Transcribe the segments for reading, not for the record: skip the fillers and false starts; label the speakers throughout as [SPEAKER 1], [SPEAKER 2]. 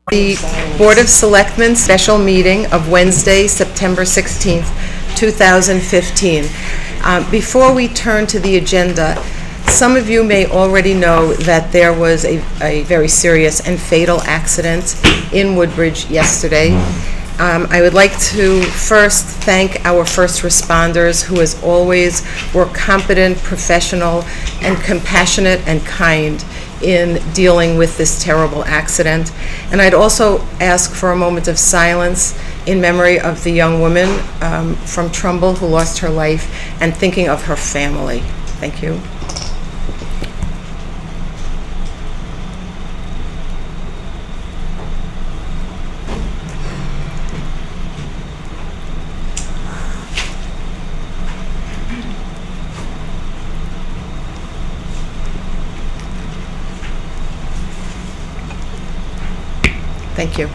[SPEAKER 1] The Board of Selectmen special meeting of Wednesday, September 16th, 2015. Before we turn to the agenda, some of you may already know that there was a very serious and fatal accident in Woodbridge yesterday. I would like to first thank our first responders, who as always were competent, professional, and compassionate and kind in dealing with this terrible accident. And I'd also ask for a moment of silence in memory of the young woman from Trumbull who lost her life, and thinking of her family. Thank you. Thank you.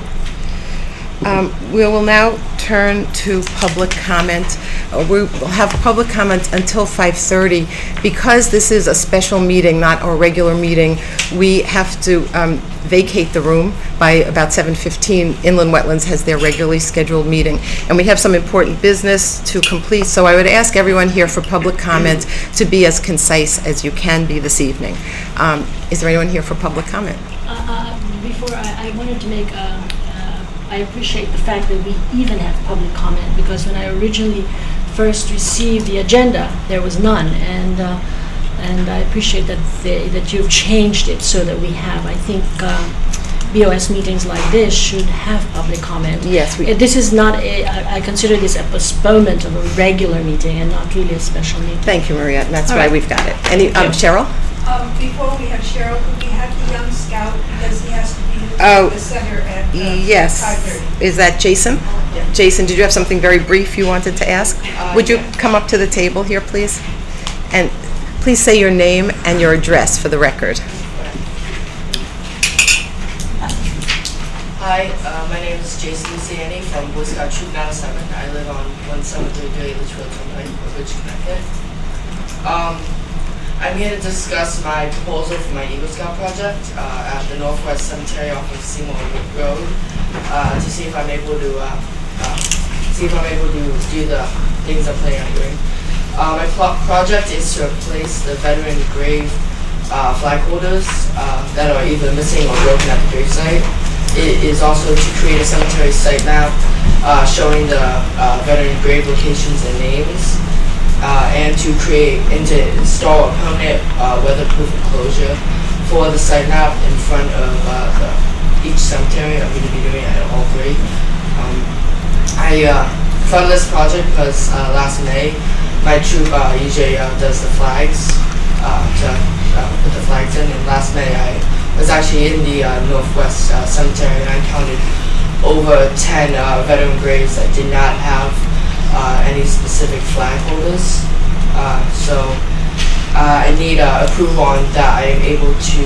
[SPEAKER 1] We will now turn to public comment. We will have public comment until 5:30. Because this is a special meeting, not our regular meeting, we have to vacate the room by about 7:15. Inland Wetlands has their regularly scheduled meeting. And we have some important business to complete, so I would ask everyone here for public comment to be as concise as you can be this evening. Is there anyone here for public comment?
[SPEAKER 2] Before I wanted to make, I appreciate the fact that we even have public comment, because when I originally first received the agenda, there was none, and I appreciate that you've changed it so that we have. I think BOS meetings like this should have public comment.
[SPEAKER 1] Yes.
[SPEAKER 2] This is not I consider this a postponement of a regular meeting and not really a special meeting.
[SPEAKER 1] Thank you, Maria. That's why we've got it. Cheryl?
[SPEAKER 3] Before we have Cheryl, could we have the young scout, because he has to be in the center at
[SPEAKER 1] yes.
[SPEAKER 3] 5:30.
[SPEAKER 1] Is that Jason?
[SPEAKER 3] Yeah.
[SPEAKER 1] Jason, did you have something very brief you wanted to ask? Would you come up to the table here, please? And please say your name and your address for the record.
[SPEAKER 4] Hi, my name is Jason Luciani from Boy Scout Troop 97. I live on 1733 Litchfield Turnpike, Woodbridge, Connecticut. I'm here to discuss my proposal for my Eagle Scout project at the Northwest Cemetery off of Seymour Road, to see if I'm able to do the things I'm planning on doing. My project is to replace the veteran grave flag holders that are either missing or broken at the gravesite. It is also to create a cemetery site map showing the veteran grave locations and names. And to install a permanent weatherproof enclosure for the site map in front of each cemetery. I'm going to be doing it at all three. I funded this project because last May my troop usually does the flags to put the flags in, and last May I was actually in the Northwest Cemetery, and I counted over 10 veteran graves that did not have any specific flag holders. So I need approval on that I am able to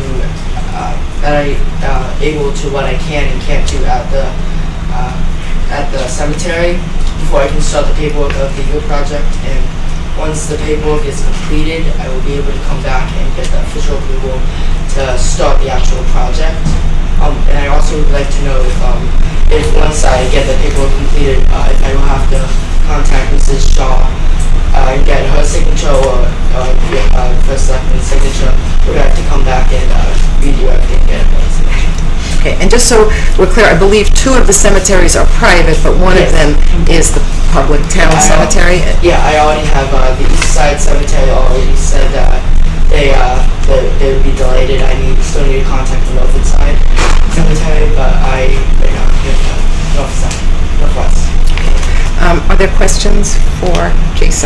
[SPEAKER 4] what I can and can't do at the cemetery before I can start the paperwork of the Eagle project. And once the paperwork is completed, I will be able to come back and get the official approval to start the actual project. And I also would like to know if once I get the paperwork completed, if I will have to contact Mrs. Shaw and get her signature, or First Selectman's signature, would I have to come back and redo everything and get her signature?
[SPEAKER 1] Okay, and just so we're clear, I believe two of the cemeteries are private, but one of them is the public town cemetery.
[SPEAKER 4] Yeah, I already have the East Side Cemetery already said that they would be delighted. I still need to contact the Northwood Side Cemetery, but I right now get the Northwest.
[SPEAKER 1] Are there questions for Jason?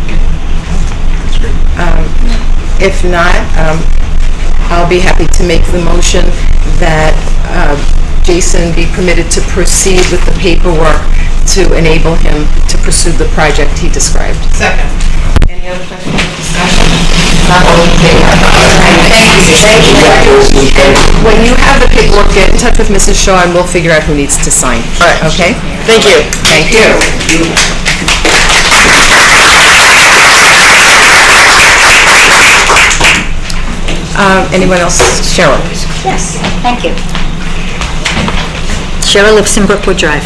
[SPEAKER 1] If not, I'll be happy to make the motion that Jason be permitted to proceed with the paperwork to enable him to pursue the project he described.
[SPEAKER 3] Second.
[SPEAKER 1] Any other questions or discussion? Not all in favor. Thank you. When you have the paperwork, get in touch with Mrs. Shaw and we'll figure out who needs to sign.
[SPEAKER 4] All right.
[SPEAKER 1] Okay?
[SPEAKER 4] Thank you.
[SPEAKER 1] Thank you. Anyone else? Cheryl.
[SPEAKER 5] Yes, thank you. Cheryl lives in Brookwood Drive.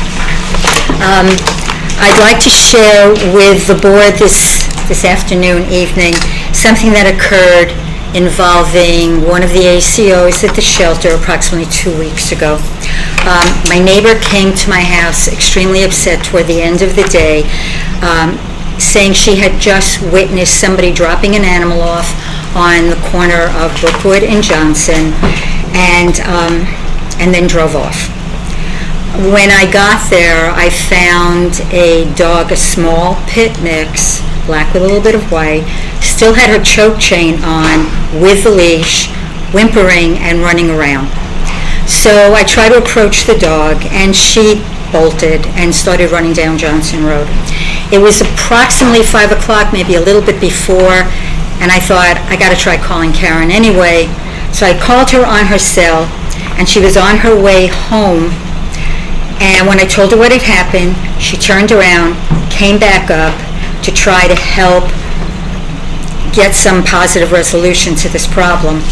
[SPEAKER 5] I'd like to share with the board this afternoon, evening, something that occurred involving one of the ACOs at the shelter approximately 2 weeks ago. My neighbor came to my house extremely upset toward the end of the day, saying she had just witnessed somebody dropping an animal off on the corner of Brookwood and Johnson, and then drove off. When I got there, I found a dog, a small pit mix, black with a little bit of white, still had her choke chain on with the leash, whimpering and running around. So I tried to approach the dog, and she bolted and started running down Johnson Road. It was approximately 5 o'clock, maybe a little bit before, and I thought, I got to try calling Karen anyway. So I called her on her cell, and she was on her way home. And when I told her what had happened, she turned around, came back up to try to help get some positive resolution to this problem.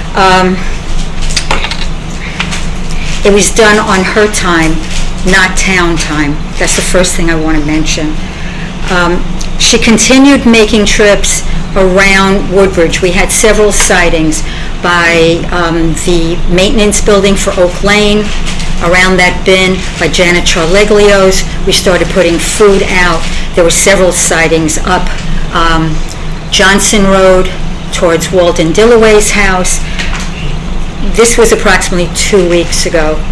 [SPEAKER 5] It was done on her time, not town time. That's the first thing I want to mention. She continued making trips around Woodbridge. We had several sightings by the maintenance building for Oak Lane, around that bin by Janet Charleglio's. We started putting food out. There were several sightings up Johnson Road towards Walden Dillaway's house. This was approximately 2 weeks ago.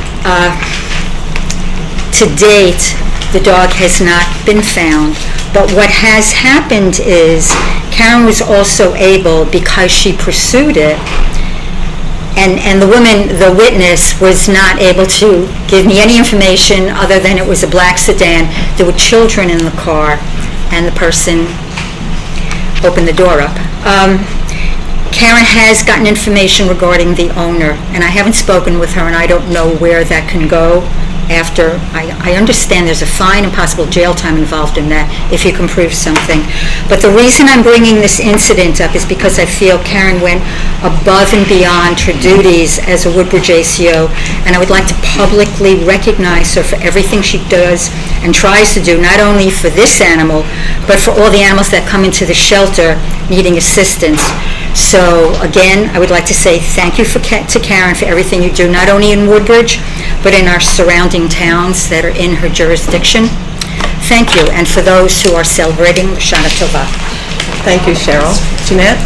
[SPEAKER 5] To date, the dog has not been found, but what has happened is Karen was also able, because she pursued it, and the woman, the witness, was not able to give me any information other than it was a black sedan. There were children in the car, and the person opened the door up. Karen has gotten information regarding the owner, and I haven't spoken with her, and I don't know where that can go after. I understand there's a fine and possible jail time involved in that if you can prove something. But the reason I'm bringing this incident up is because I feel Karen went above and beyond her duties as a Woodbridge ACO, and I would like to publicly recognize her for everything she does and tries to do, not only for this animal, but for all the animals that come into the shelter needing assistance. So again, I would like to say thank you to Karen for everything you do, not only in Woodbridge, but in our surrounding towns that are in her jurisdiction. Thank you, and for those who are celebrating Shana Tova.
[SPEAKER 1] Thank you, Cheryl. Jeanette?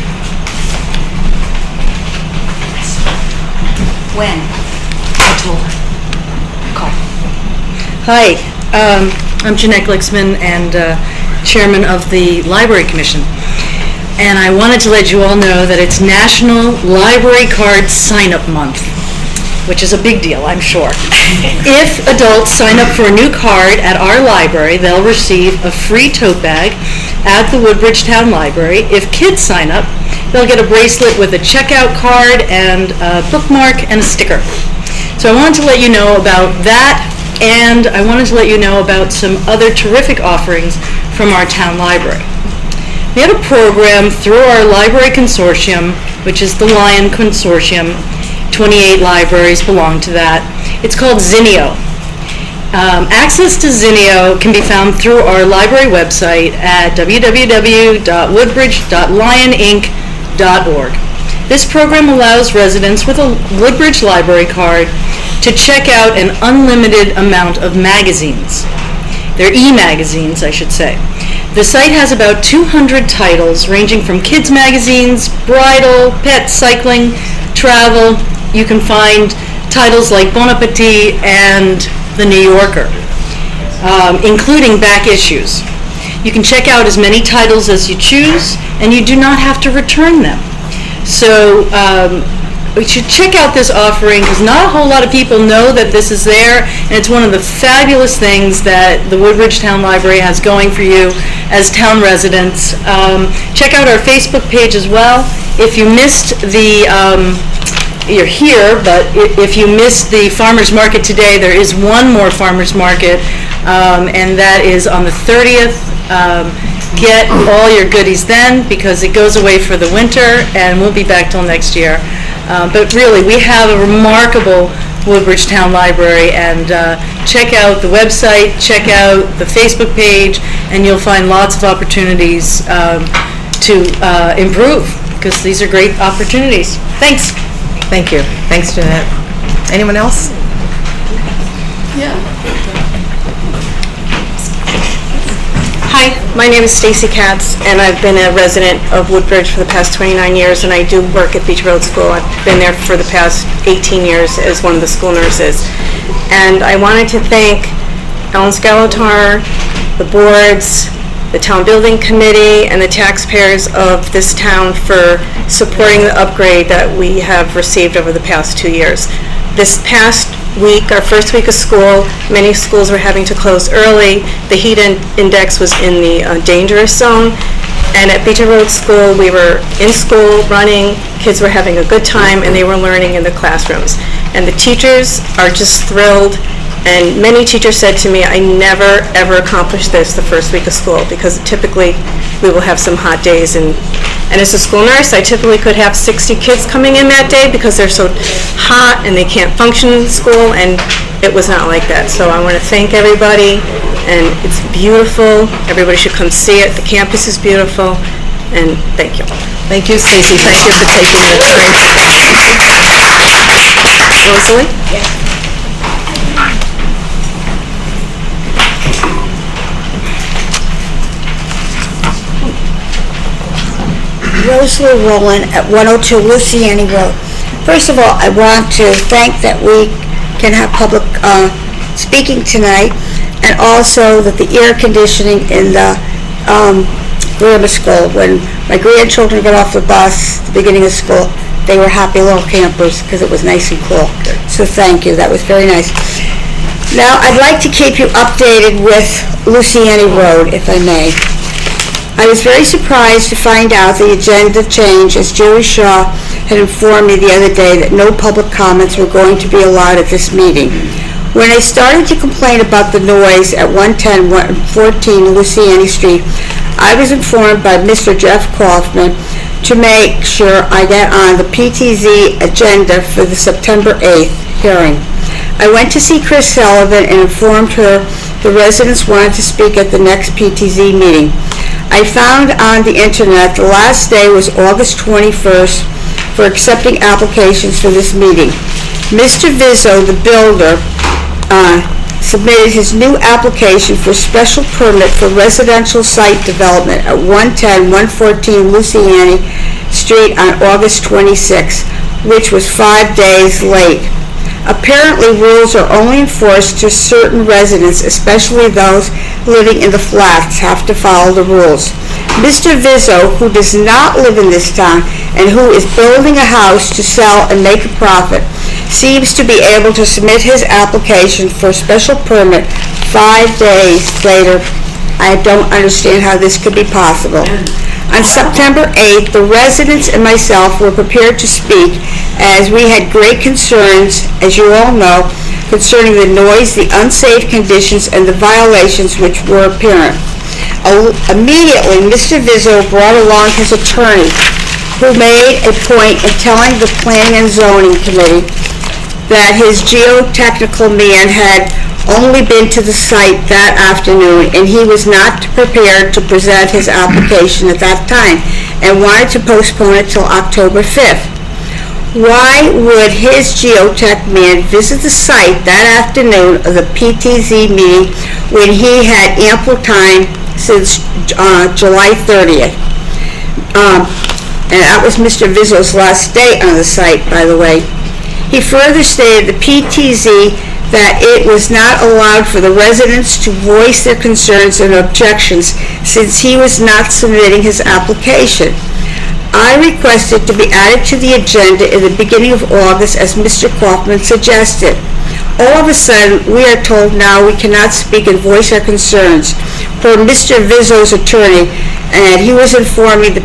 [SPEAKER 5] When? I told her. Call.
[SPEAKER 6] Hi, I'm Jeanette Glicksman and Chairman of the Library Commission. And I wanted to let you all know that it's National Library Card Sign-Up Month, which is a big deal, I'm sure. If adults sign up for a new card at our library, they'll receive a free tote bag at the Woodbridge Town Library. If kids sign up, they'll get a bracelet with a checkout card and a bookmark and a sticker. So I wanted to let you know about that, and I wanted to let you know about some other terrific offerings from our town library. We had a program through our library consortium, which is the Lion Consortium. 28 libraries belong to that. It's called Zinio. Access to Zinio can be found through our library website at www.woodbridge.lioninc.org. This program allows residents with a Woodbridge library card to check out an unlimited amount of magazines. They're e-magazines, I should say. The site has about 200 titles ranging from kids magazines, bridal, pet, cycling, travel. You can find titles like Bon Appetit and The New Yorker, including back issues. You can check out as many titles as you choose, and you do not have to return them. So we should check out this offering, because not a whole lot of people know that this is there, and it's one of the fabulous things that the Woodbridge Town Library has going for you as town residents. Check out our Facebook page as well. If you missed the, you're here, but if you missed the farmer's market today, there is one more farmer's market, and that is on the 30th. Get all your goodies then, because it goes away for the winter and won't be back till next year. But really, we have a remarkable Woodbridge Town Library, and check out the website, check out the Facebook page, and you'll find lots of opportunities to improve, because these are great opportunities. Thanks.
[SPEAKER 1] Thank you. Thanks, Jeanette. Anyone else?
[SPEAKER 7] Hi, my name is Stacy Katz, and I've been a resident of Woodbridge for the past 29 years, and I do work at Beach Road School. I've been there for the past 18 years as one of the school nurses. And I wanted to thank Ellen Skeletor, the boards, the town building committee, and the taxpayers of this town for supporting the upgrade that we have received over the past 2 years. This past week, our first week of school, many schools were having to close early. The heat index was in the dangerous zone. And at Beach Road School, we were in school running, kids were having a good time, and they were learning in the classrooms. And the teachers are just thrilled. And many teachers said to me, I never, ever accomplished this the first week of school, because typically we will have some hot days. And as a school nurse, I typically could have 60 kids coming in that day because they're so hot and they can't function in school, and it was not like that. So I want to thank everybody, and it's beautiful. Everybody should come see it. The campus is beautiful, and thank you.
[SPEAKER 1] Thank you, Stacy. Thank you for taking the time. Rosalie?
[SPEAKER 3] Yes.
[SPEAKER 8] Rosalie Rowland at 102 Luciani Road. First of all, I want to thank that we can have public speaking tonight, and also that the air conditioning in the grammar school, when my grandchildren got off the bus at the beginning of school, they were happy little campers because it was nice and cool. So thank you. That was very nice. Now, I'd like to keep you updated with Luciani Road, if I may. I was very surprised to find out the agenda change, as Jerry Shaw had informed me the other day that no public comments were going to be allowed at this meeting. When I started to complain about the noise at 110-114 Luciani Street, I was informed by Mr. Jeff Kaufman to make sure I get on the PTZ agenda for the September 8th hearing. I went to see Chris Sullivan and informed her the residents wanted to speak at the next PTZ meeting. I found on the internet the last day was August 21st for accepting applications for this meeting. Mr. Vizzo, the builder, submitted his new application for special permit for residential site development at 110-114 Luciani Street on August 26, which was 5 days late. Apparently, rules are only enforced to certain residents, especially those living in the flats, have to follow the rules. Mr. Vizzo, who does not live in this town and who is building a house to sell and make a profit, seems to be able to submit his application for a special permit 5 days later. I don't understand how this could be possible. On September 8th, the residents and myself were prepared to speak as we had great concerns, as you all know, concerning the noise, the unsafe conditions, and the violations which were apparent. Immediately, Mr. Vizzo brought along his attorney, who made a point in telling the Planning and Zoning Committee that his geotechnical man had only been to the site that afternoon, and he was not prepared to present his application at that time and wanted to postpone it till October 5th. Why would his geotech man visit the site that afternoon of the PTZ meeting when he had ample time since July 30th? And that was Mr. Vizzo's last day on the site, by the way. He further stated the PTZ that it was not allowed for the residents to voice their concerns and objections since he was not submitting his application. I requested to be added to the agenda in the beginning of August as Mr. Kaufman suggested. All of a sudden, we are told now we cannot speak and voice our concerns per Mr. Vizzo's attorney, and he was informing the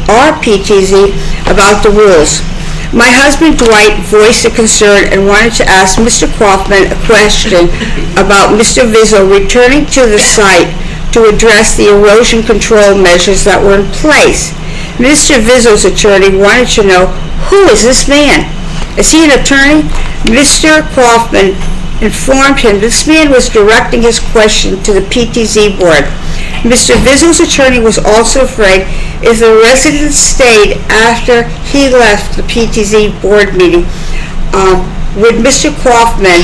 [SPEAKER 8] PTZ about the rules. My husband Dwight voiced a concern and wanted to ask Mr. Kaufman a question about Mr. Vizzo returning to the site to address the erosion control measures that were in place. Mr. Vizzo's attorney wanted to know, who is this man? Is he an attorney? Mr. Kaufman informed him this man was directing his question to the PTZ board. Mr. Vizzo's attorney was also afraid if the residents stayed after he left the PTZ board meeting, would Mr. Kaufman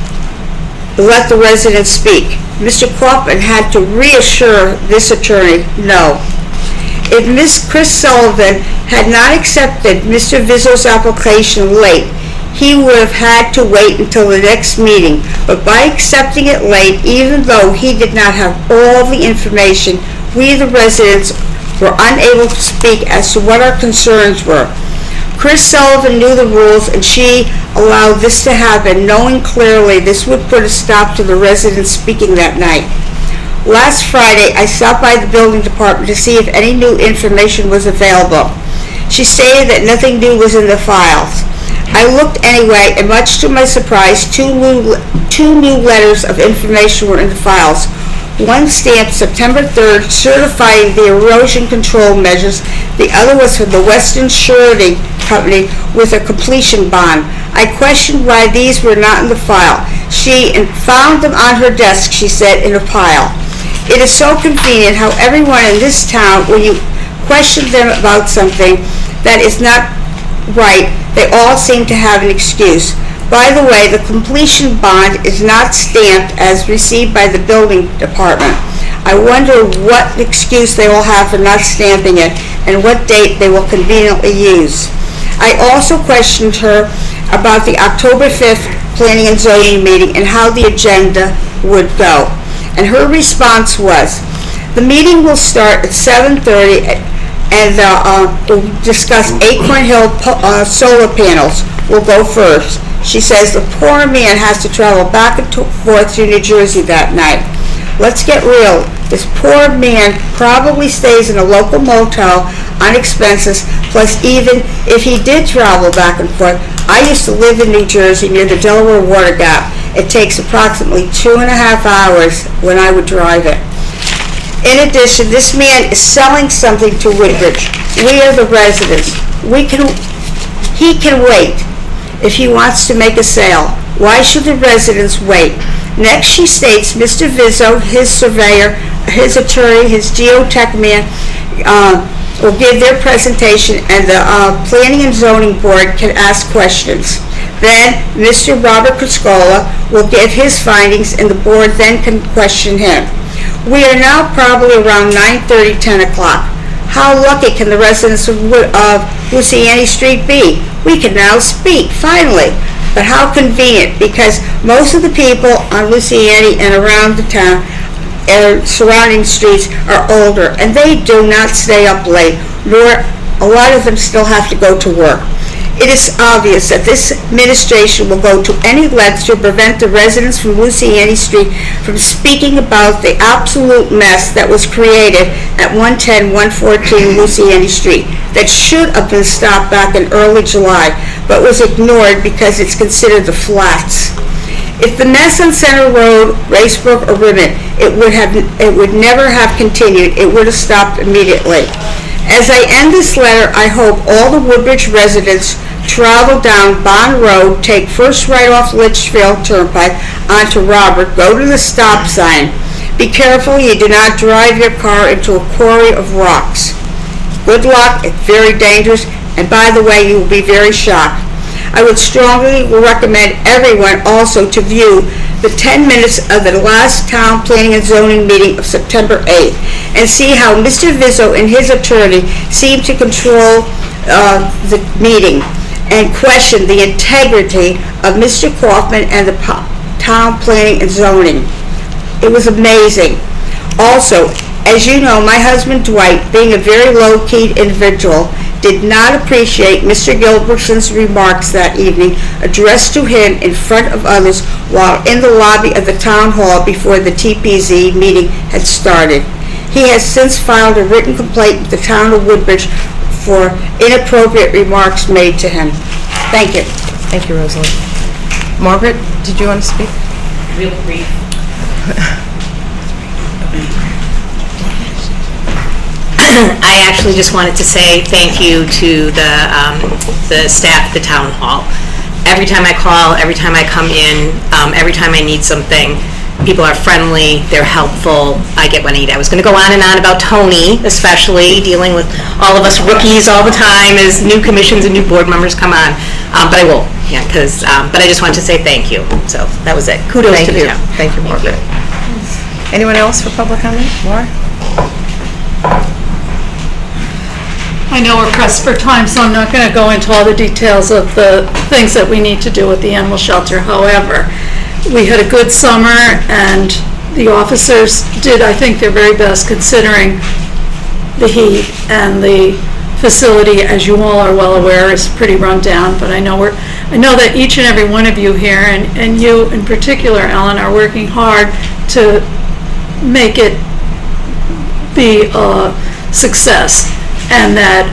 [SPEAKER 8] let the residents speak? Mr. Kaufman had to reassure this attorney, no. If Ms. Chris Sullivan had not accepted Mr. Vizzo's application late, he would have had to wait until the next meeting. But by accepting it late, even though he did not have all the information, we, the residents, were unable to speak as to what our concerns were. Chris Sullivan knew the rules, and she allowed this to happen, knowing clearly this would put a stop to the residents speaking that night. Last Friday, I stopped by the building department to see if any new information was available. She stated that nothing new was in the files. I looked anyway, and much to my surprise, two new letters of information were in the files. One stamped September 3rd, certifying the erosion control measures. The other was from the Western Surety Company with a completion bond. I questioned why these were not in the file. She found them on her desk, she said, in a pile. It is so convenient how everyone in this town, when you question them about something that is not right, they all seem to have an excuse. By the way, the completion bond is not stamped as received by the building department. I wonder what excuse they will have for not stamping it and what date they will conveniently use. I also questioned her about the October 5th Planning and Zoning meeting and how the agenda would go. And her response was, the meeting will start at 7:30 and we'll discuss Acorn Hill solar panels. Will go first. She says the poor man has to travel back and forth to New Jersey that night. Let's get real. This poor man probably stays in a local motel on expenses, plus even if he did travel back and forth, I used to live in New Jersey near the Delaware Water Gap. It takes approximately 2.5 hours when I would drive it. In addition, this man is selling something to Woodbridge. We are the residents. He can wait if he wants to make a sale. Why should the residents wait? Next, she states Mr. Vizzo, his surveyor, his attorney, his geotech man will give their presentation, and the Planning and Zoning Board can ask questions. Then Mr. Robert Criscola will give his findings, and the board then can question him. We are now probably around 9:30, 10 o'clock. How lucky can the residents of Luciani Street be? We can now speak, finally. But how convenient, because most of the people on Luciani and around the town surrounding streets are older, and they do not stay up late, nor a lot of them still have to go to work. It is obvious that this administration will go to any length to prevent the residents from Luciani Street from speaking about the absolute mess that was created at 110, 114 Luciani Street that should have been stopped back in early July, but was ignored because it's considered the flats. If the mess on Center Road, Racebrook, or Ribbon, it would never have continued. It would have stopped immediately. As I end this letter, I hope all the Woodbridge residents travel down Bond Road, take first right off Litchfield Turnpike onto Robert, go to the stop sign. Be careful you do not drive your car into a quarry of rocks. Good luck, it's very dangerous, and by the way, you will be very shocked. I would strongly recommend everyone also to view the 10 minutes of the last Town Planning and Zoning meeting of September 8th and see how Mr. Vizzo and his attorney seemed to control the meeting and question the integrity of Mr. Kaufman and the Town Planning and Zoning. It was amazing. Also, as you know, my husband Dwight, being a very low-key individual, did not appreciate Mr. Gilbertson's remarks that evening addressed to him in front of others while in the lobby of the town hall before the TPZ meeting had started. He has since filed a written complaint with the town of Woodbridge for inappropriate remarks made to him. Thank you.
[SPEAKER 1] Thank you, Rosalie. Margaret, did you want to speak?
[SPEAKER 6] Real brief.
[SPEAKER 9] I actually just wanted to say thank you to the staff at the town hall. every time I call, every time I come in, every time I need something, people are friendly, they're helpful, I get what I need. I was going to go on and on about Tony, especially, dealing with all of us rookies all the time as new commissions and new board members come on, but I won't, yeah, because, but I just wanted to say thank you. So that was it. Kudos to the town.
[SPEAKER 1] Thank you, Margaret. Anyone else for public comment? Laura?
[SPEAKER 10] I know we're pressed for time, so I'm not going to go into all the details of the things that we need to do with the animal shelter. However, we had a good summer, and the officers did, I think, their very best considering the heat, and the facility, as you all are well aware, is pretty run down. But I know that each and every one of you here, and you in particular, Ellen, are working hard to make it be a success. And that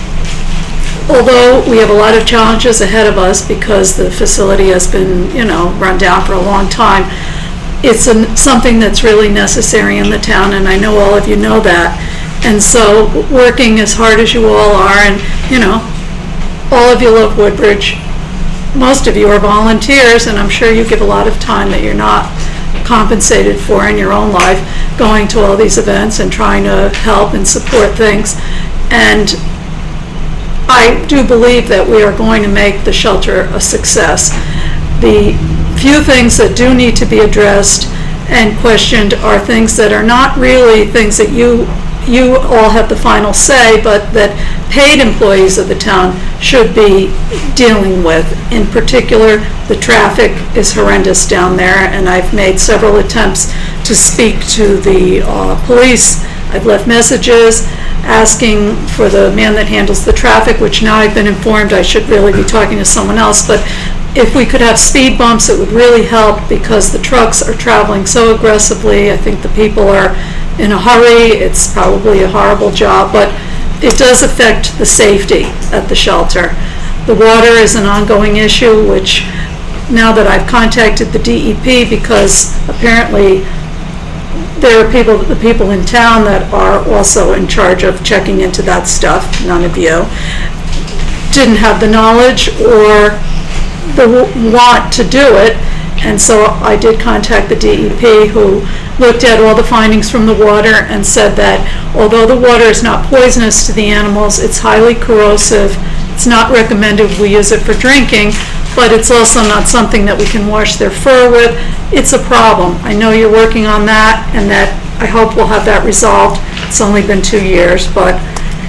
[SPEAKER 10] although we have a lot of challenges ahead of us because the facility has been, run down for a long time, it's something that's really necessary in the town, and I know all of you know that. And so working as hard as you all are, and all of you love Woodbridge, most of you are volunteers, and I'm sure you give a lot of time that you're not compensated for in your own life, going to all these events and trying to help and support things. And I do believe that we are going to make the shelter a success. The few things that do need to be addressed and questioned are things that are not really things that you all have the final say, but that paid employees of the town should be dealing with. In particular, the traffic is horrendous down there, and I've made several attempts to speak to the police. I've left messages asking for the man that handles the traffic, which now I've been informed I should really be talking to someone else. But if we could have speed bumps, it would really help, because the trucks are traveling so aggressively. I think the people are in a hurry. It's probably a horrible job, but it does affect the safety at the shelter. The water is an ongoing issue, which now that I've contacted the DEP, because apparently there are the people in town that are also in charge of checking into that stuff, none of you, didn't have the knowledge or the want to do it. And so I did contact the DEP, who looked at all the findings from the water and said that although the water is not poisonous to the animals, it's highly corrosive. It's not recommended we use it for drinking, but it's also not something that we can wash their fur with. It's a problem. I know you're working on that, and that I hope we'll have that resolved. It's only been 2 years, but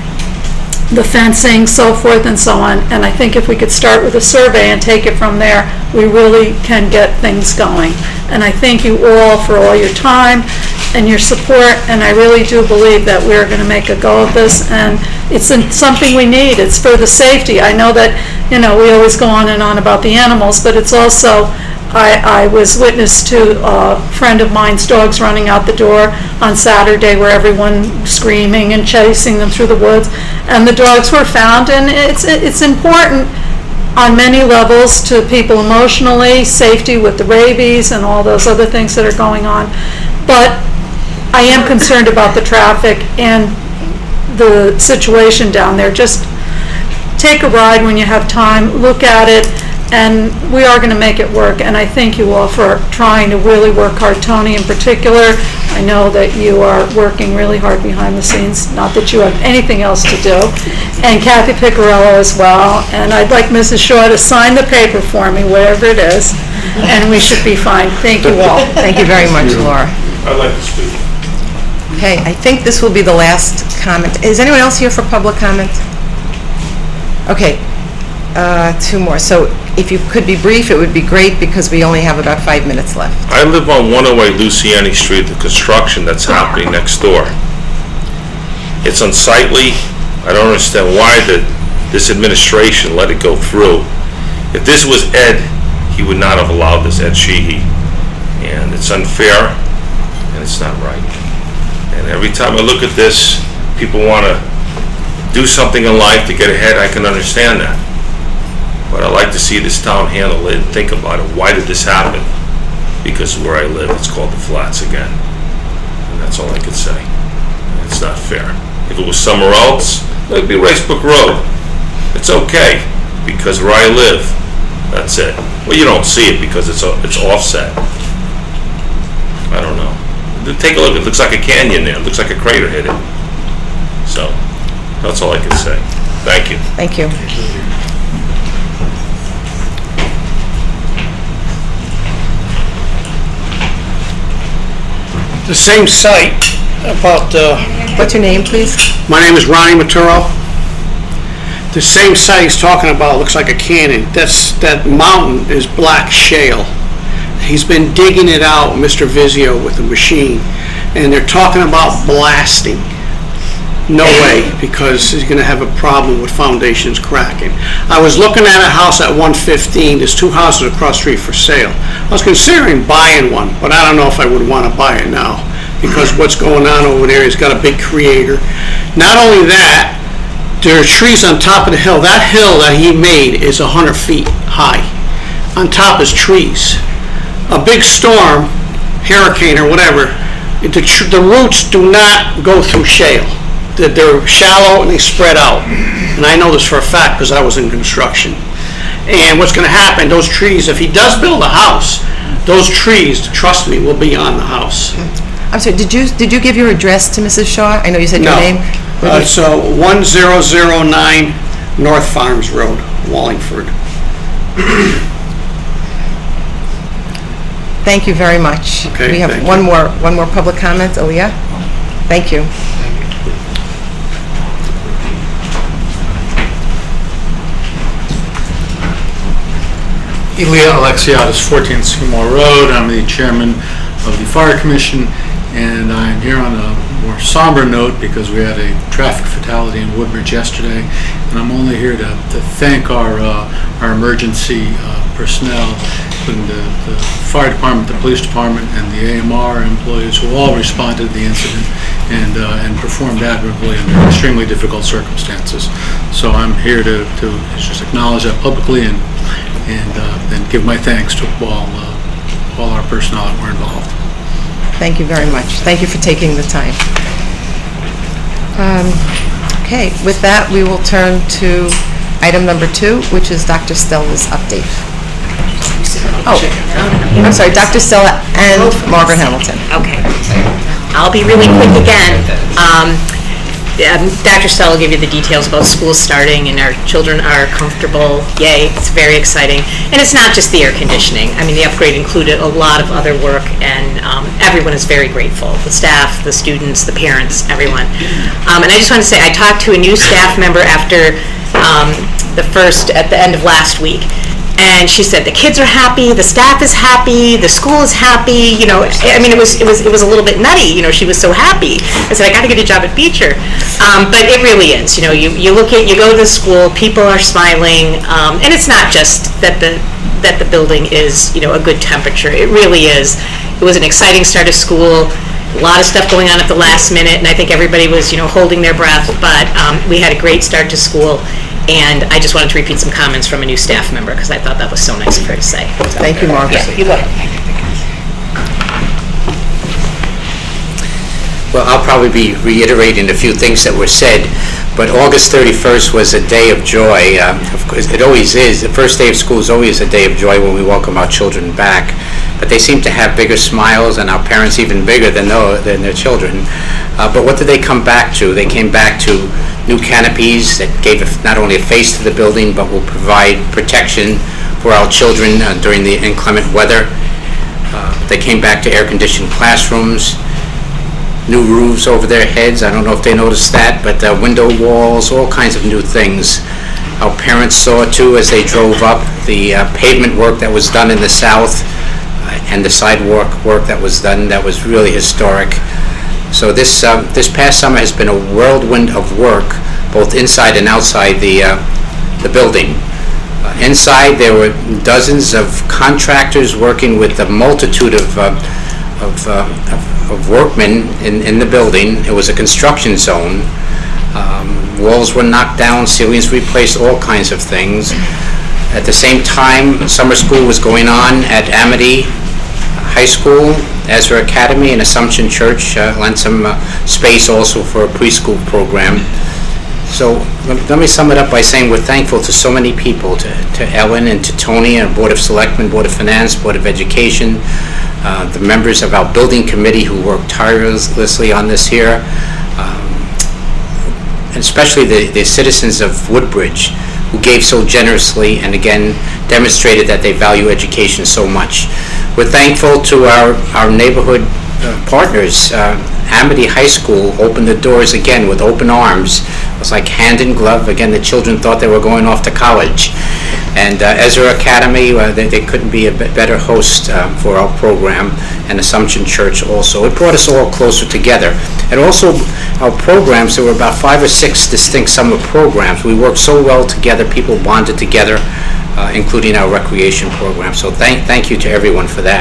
[SPEAKER 10] the fencing, so forth and so on. And I think if we could start with a survey and take it from there, we really can get things going. And I thank you all for all your time and your support, and I really do believe that we're going to make a go of this, and it's something we need. It's for the safety. I know that, we always go on and on about the animals, but it's also, I was witness to a friend of mine's dogs running out the door on Saturday, where everyone screaming and chasing them through the woods, and the dogs were found. And it's important on many levels to people emotionally, safety with the rabies and all those other things that are going on. But I am concerned about the traffic and the situation down there. Just take a ride when you have time, look at it, and we are going to make it work. And I thank you all for trying to really work hard. Tony in particular, I know that you are working really hard behind the scenes, not that you have anything else to do, and Kathy Piccarello as well. And I'd like Mrs. Shaw to sign the paper for me, whatever it is, and we should be fine. Thank you all.
[SPEAKER 1] Thank you very much, Laura.
[SPEAKER 11] I'd like to speak.
[SPEAKER 1] Okay, I think this will be the last comment. Is anyone else here for public comment? Okay, 2 more. So if you could be brief, it would be great, because we only have about 5 minutes left.
[SPEAKER 11] I live on 108 Luciani Street, the construction that's happening next door. It's unsightly. I don't understand why this administration let it go through. If this was Ed, he would not have allowed this, Ed Sheehy. And it's unfair, and it's not right. And every time I look at this, people want to do something in life to get ahead. I can understand that. But I like to see this town handle it and think about it. Why did this happen? Because where I live, it's called the Flats again. And that's all I could say. It's not fair. If it was somewhere else, it would be Racebrook Road. It's okay, because where I live, That's it. Well, you don't see it because it's offset. I don't know. Take a look. It looks like a canyon there. It looks like a crater hit it. So, that's all I can say. Thank you.
[SPEAKER 1] Thank you.
[SPEAKER 12] The same site about,
[SPEAKER 1] What's your name, please?
[SPEAKER 12] my name is Ronnie Maturo. The same site he's talking about looks like a canyon. That mountain is black shale. He's been digging it out, Mr. Vizio, with a machine, and they're talking about blasting. No way, because he's going to have a problem with foundations cracking. I was looking at a house at 115. There's 2 houses across the street for sale. I was considering buying one, but I don't know if I would want to buy it now, because what's going on over there, he's got a big creator. Not only that, there are trees on top of the hill. That hill that he made is 100 feet high. On top is trees. A big storm, hurricane or whatever, the roots do not go through shale. They're shallow and they spread out. And I know this for a fact because I was in construction. And what's going to happen, those trees, if he does build a house, those trees, trust me, will be on the house.
[SPEAKER 1] I'm sorry, did you give your address to Mrs. Shaw? I know you said your name.
[SPEAKER 12] So 1009 North Farms Road, Wallingford.
[SPEAKER 1] Thank you very much.
[SPEAKER 12] Okay,
[SPEAKER 1] we have
[SPEAKER 12] thank
[SPEAKER 1] one more public comment. Aaliyah? Thank you.
[SPEAKER 13] Elia Alexiadis, 14 Seymour Road. I'm the chairman of the Fire Commission, and I'm here on a more somber note because we had a traffic fatality in Woodbridge yesterday, and I'm only here to thank our emergency personnel, including the fire department, the police department, and the AMR employees who all responded to the incident and performed admirably under extremely difficult circumstances. So I'm here to just acknowledge that publicly and give my thanks to all our personnel that were involved.
[SPEAKER 1] Thank you very much. Thank you for taking the time. Okay, with that, we will turn to item number 2, which is Dr. Stella's update. Oh, I'm sorry, Dr. Stella and Margaret Hamilton.
[SPEAKER 9] Okay. I'll be really quick again. Dr. Stella will give you the details about school starting, and our children are comfortable. Yay, it's very exciting. And it's not just the air conditioning. I mean, the upgrade included a lot of other work, and everyone is very grateful. The staff, the students, the parents, everyone. And I just want to say, I talked to a new staff member after at the end of last week. And she said the kids are happy, the staff is happy, the school is happy. You know, I mean, it was a little bit nutty. You know, she was so happy. I said, I got to get a job at Beecher, but it really is. You know, you go to the school, people are smiling, and it's not just that the building is, you know, a good temperature. It really is. It was an exciting start of school. A lot of stuff going on at the last minute, and I think everybody was, you know, holding their breath. But we had a great start to school. And I just wanted to repeat some comments from a new staff member because I thought that was so nice of her to say. So,
[SPEAKER 1] thank you, Margaret.
[SPEAKER 9] Yeah, you're welcome.
[SPEAKER 14] Well, I'll probably be reiterating a few things that were said, but August 31st was a day of joy. Of course, it always is. The first day of school is always a day of joy when we welcome our children back. But they seem to have bigger smiles, and our parents even bigger than their children. But what did they come back to? They came back to new canopies that gave not only a face to the building, but will provide protection for our children during the inclement weather. They came back to air-conditioned classrooms, new roofs over their heads. I don't know if they noticed that, but window walls, all kinds of new things. Our parents saw too as they drove up the pavement work that was done in the south and the sidewalk work that was done. That was really historic. So this past summer has been a whirlwind of work, both inside and outside the building. Inside, there were dozens of contractors working with a multitude of workmen in the building. It was a construction zone. Walls were knocked down, ceilings replaced, all kinds of things. At the same time, summer school was going on at Amity High School. Ezra Academy and Assumption Church lent some space also for a preschool program. So let me sum it up by saying we're thankful to so many people, to Ellen and to Tony and Board of Selectmen, Board of Finance, Board of Education, the members of our building committee who worked tirelessly on this here, and especially the citizens of Woodbridge who gave so generously and again demonstrated that they value education so much. We're thankful to our neighborhood partners. Amity High School opened the doors again with open arms. It was like hand in glove. Again, the children thought they were going off to college. And Ezra Academy, they couldn't be a better host for our program, and Assumption Church also. It brought us all closer together. And also our programs, there were about 5 or 6 distinct summer programs. We worked so well together, people bonded together, including our recreation program. So thank you to everyone for that.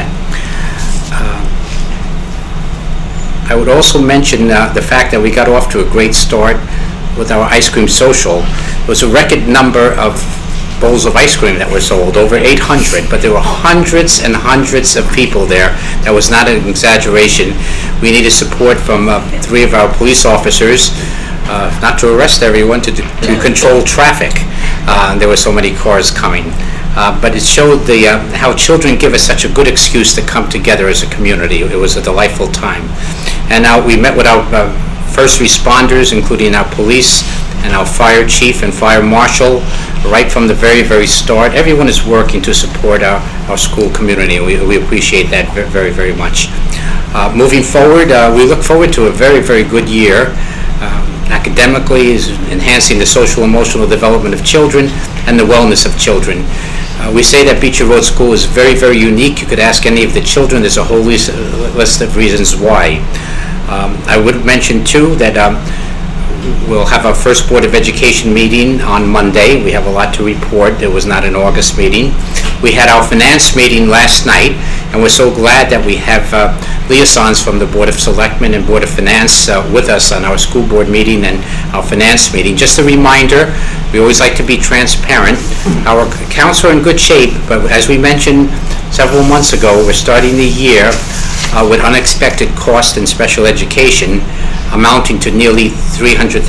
[SPEAKER 14] I would also mention the fact that we got off to a great start with our ice cream social. It was a record number of bowls of ice cream that were sold, over 800, but there were hundreds and hundreds of people there. That was not an exaggeration. We needed support from 3 of our police officers, not to arrest everyone, to control traffic. There were so many cars coming. But it showed how children give us such a good excuse to come together as a community. It was a delightful time. And we met with our first responders, including our police and our fire chief and fire marshal, right from the very, very start. Everyone is working to support our school community. We appreciate that very, very much. Moving forward, we look forward to a very, very good year. Academically, is enhancing the social emotional development of children and the wellness of children. We say that Beecher Road School is very, very unique. You could ask any of the children. There's a whole list of reasons why. I would mention, too, that we'll have our first Board of Education meeting on Monday. We have a lot to report. There was not an August meeting. We had our finance meeting last night, and we're so glad that we have liaisons from the Board of Selectmen and Board of Finance with us on our school board meeting and our finance meeting. Just a reminder, we always like to be transparent. Our accounts are in good shape, but as we mentioned several months ago, we're starting the year with unexpected cost in special education amounting to nearly $300,000.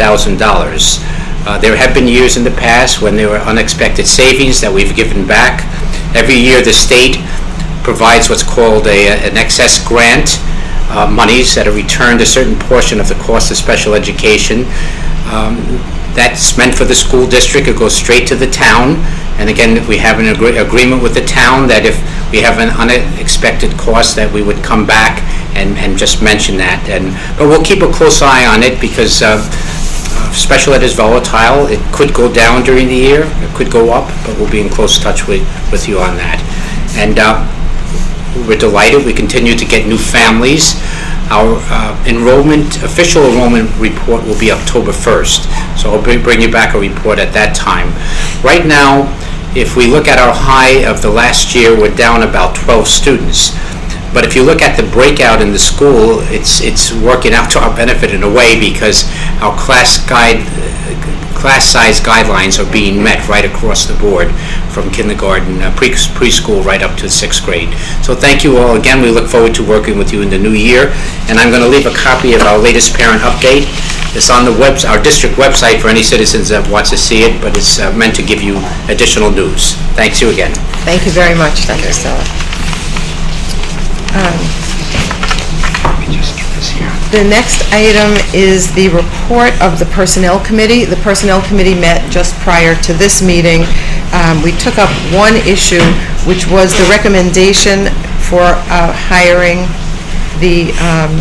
[SPEAKER 14] There have been years in the past when there were unexpected savings that we've given back. Every year the state provides what's called an excess grant, monies that are returned a certain portion of the cost of special education. That's meant for the school district. It goes straight to the town. And again, we have an agreement with the town that if we have an unexpected cost that we would come back and just mention that. But we'll keep a close eye on it because special ed is volatile. It could go down during the year. It could go up, but we'll be in close touch with you on that. And we're delighted. We continue to get new families. Our official enrollment report will be October 1st. So I'll bring you back a report at that time. Right now, if we look at our high of the last year, we're down about 12 students. But if you look at the breakout in the school, it's working out to our benefit in a way because our class size guidelines are being met right across the board from kindergarten, preschool, right up to 6th grade. So thank you all again. We look forward to working with you in the new year. And I'm going to leave a copy of our latest parent update. It's on our district website for any citizens that wants to see it, but it's meant to give you additional news. Thanks you again.
[SPEAKER 1] Thank you very much, Dr. Stella. The next item is the report of the Personnel Committee. The Personnel Committee met just prior to this meeting. We took up one issue, which was the recommendation for hiring the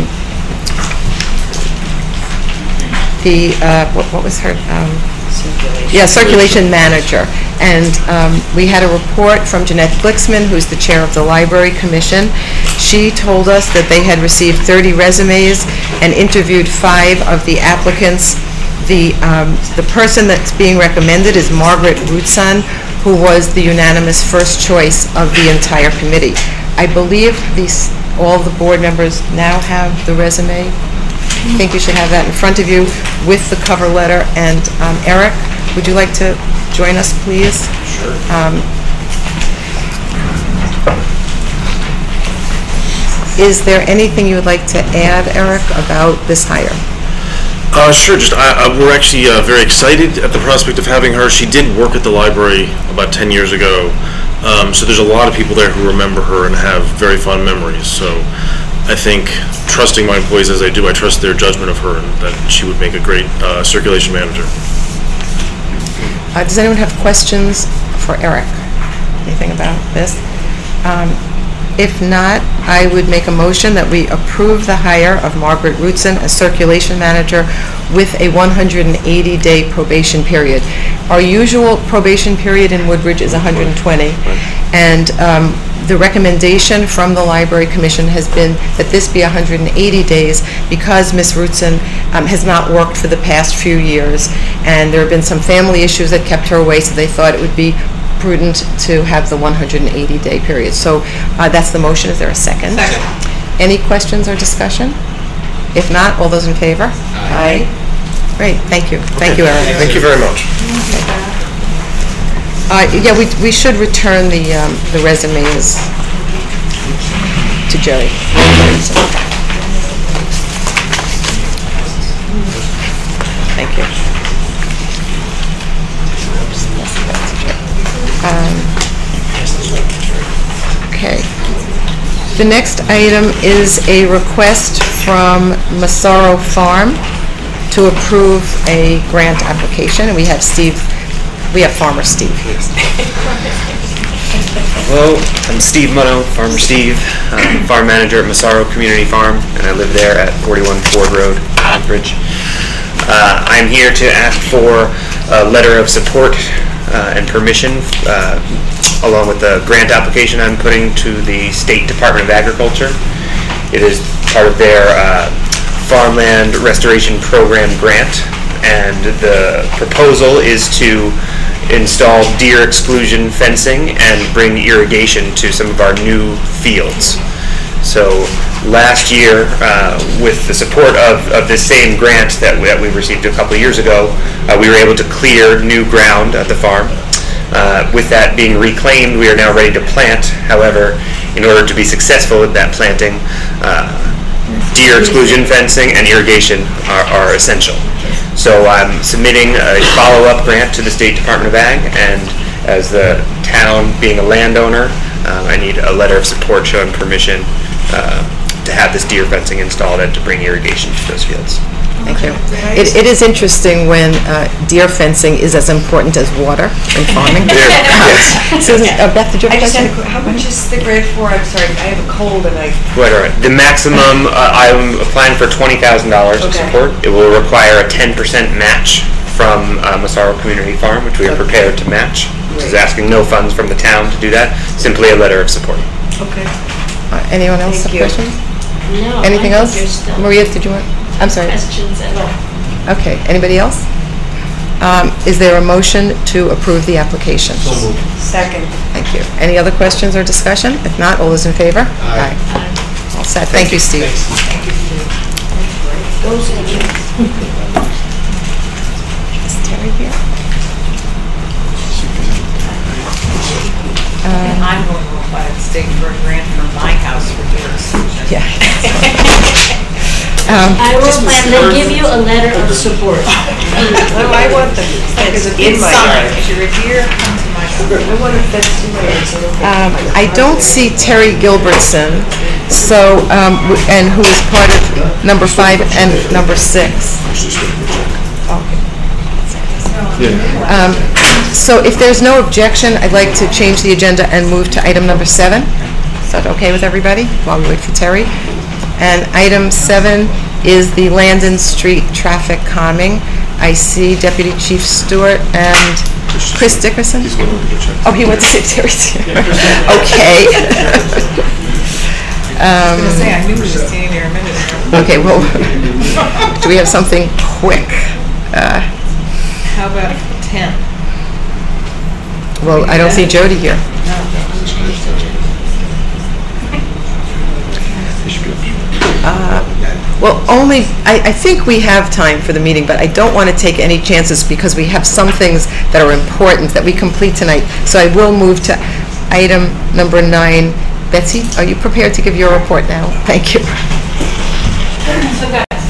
[SPEAKER 1] what was her? Circulation manager. And we had a report from Jeanette Glixman, who's the chair of the Library Commission. She told us that they had received 30 resumes and interviewed 5 of the applicants. The person that's being recommended is Margaret Rootson, who was the unanimous first choice of the entire committee. I believe all the board members now have the resume. I think you should have that in front of you with the cover letter. And Eric, would you like to join us, please?
[SPEAKER 15] Sure.
[SPEAKER 1] Is there anything you would like to add, Eric, about this hire?
[SPEAKER 15] Sure. Just we're actually very excited at the prospect of having her. She did work at the library about 10 years ago, so there's a lot of people there who remember her and have very fond memories. So I think, trusting my employees as I do, I trust their judgment of her and that she would make a great circulation manager.
[SPEAKER 1] Does anyone have questions for Eric? Anything about this? If not, I would make a motion that we approve the hire of Margaret Rootson as circulation manager with a 180-day probation period. Our usual probation period in Woodbridge is 120, and the recommendation from the Library Commission has been that this be 180 days because Ms. Rootson has not worked for the past few years, and there have been some family issues that kept her away, so they thought it would be prudent to have the 180-day period. So that's the motion. Is there a second?
[SPEAKER 16] Second.
[SPEAKER 1] Any questions or discussion? If not, all those in favor? Aye. Great, thank you. Thank you, Eric.
[SPEAKER 15] Thank you very much.
[SPEAKER 1] Yeah, we should return the resumes to Jerry. Thank you. Okay. The next item is a request from Massaro Farm to approve a grant application, and we have Farmer Steve.
[SPEAKER 17] Hello, I'm Steve Munno, Farmer Steve, farm manager at Massaro Community Farm, and I live there at 41 Ford Road, Woodbridge. I'm here to ask for a letter of support and permission along with the grant application I'm putting to the State Department of Agriculture. It is part of their Farmland Restoration Program grant, and the proposal is to install deer exclusion fencing and bring irrigation to some of our new fields. So last year, with the support of this same grant that we received a couple of years ago, we were able to clear new ground at the farm. With that being reclaimed, we are now ready to plant. However, in order to be successful with that planting, deer exclusion fencing and irrigation are essential. So I'm submitting a follow-up grant to the State Department of Ag, and as the town being a landowner, I need a letter of support showing permission to have this deer fencing installed and to bring irrigation to those fields.
[SPEAKER 1] Thank you. It is interesting when deer fencing is as important as water in farming. Susan, Beth, did you have a question?
[SPEAKER 16] How much is the grant for? I'm sorry, I have a cold and I...
[SPEAKER 17] Right. The maximum, I'm applying for $20,000 of support. It will require a 10% match from Massaro Community Farm, which we are prepared to match, which is asking no funds from the town to do that, simply a letter of support.
[SPEAKER 16] Okay.
[SPEAKER 1] Anyone else have questions?
[SPEAKER 2] No.
[SPEAKER 1] Anything else? Maria, did you want? I'm sorry.
[SPEAKER 2] Questions at all?
[SPEAKER 1] Okay. Anybody else? Is there a motion to approve the application?
[SPEAKER 16] So moved. Second.
[SPEAKER 1] Thank you. Any other questions or discussion? If not, all those in favor? Aye. All set. Thank you, Steve.
[SPEAKER 16] Thank you, Steve. Those are
[SPEAKER 1] Is Terry here?
[SPEAKER 16] I'm going to apply to the state for a grant for my house for deer exclusion.
[SPEAKER 1] Yeah.
[SPEAKER 2] I will give you a letter of support.
[SPEAKER 16] No, I want the fence in my yard. If you're a deer, come to my house. I want a fence in my yard.
[SPEAKER 1] I don't see Terry Gilbertson, so, and who is part of number 5 and number 6. So if there's no objection, I'd like to change the agenda and move to item number 7. Is that okay with everybody while we wait for Terry? And item 7 is the Landon Street traffic calming. I see Deputy Chief Stewart and Chris Dickerson.
[SPEAKER 15] He's going to go check.
[SPEAKER 1] Oh, he went to see Terry's here. Okay.
[SPEAKER 16] I was going to say, I knew he was just standing there a minute ago.
[SPEAKER 1] Okay, well, do we have something quick?
[SPEAKER 16] How about 10?
[SPEAKER 1] Well, I don't see Jody here. Well, only, I think we have time for the meeting, but I don't want to take any chances because we have some things that are important that we complete tonight. So I will move to item number 9. Betsy, are you prepared to give your report now? Thank you.
[SPEAKER 3] So I've got 3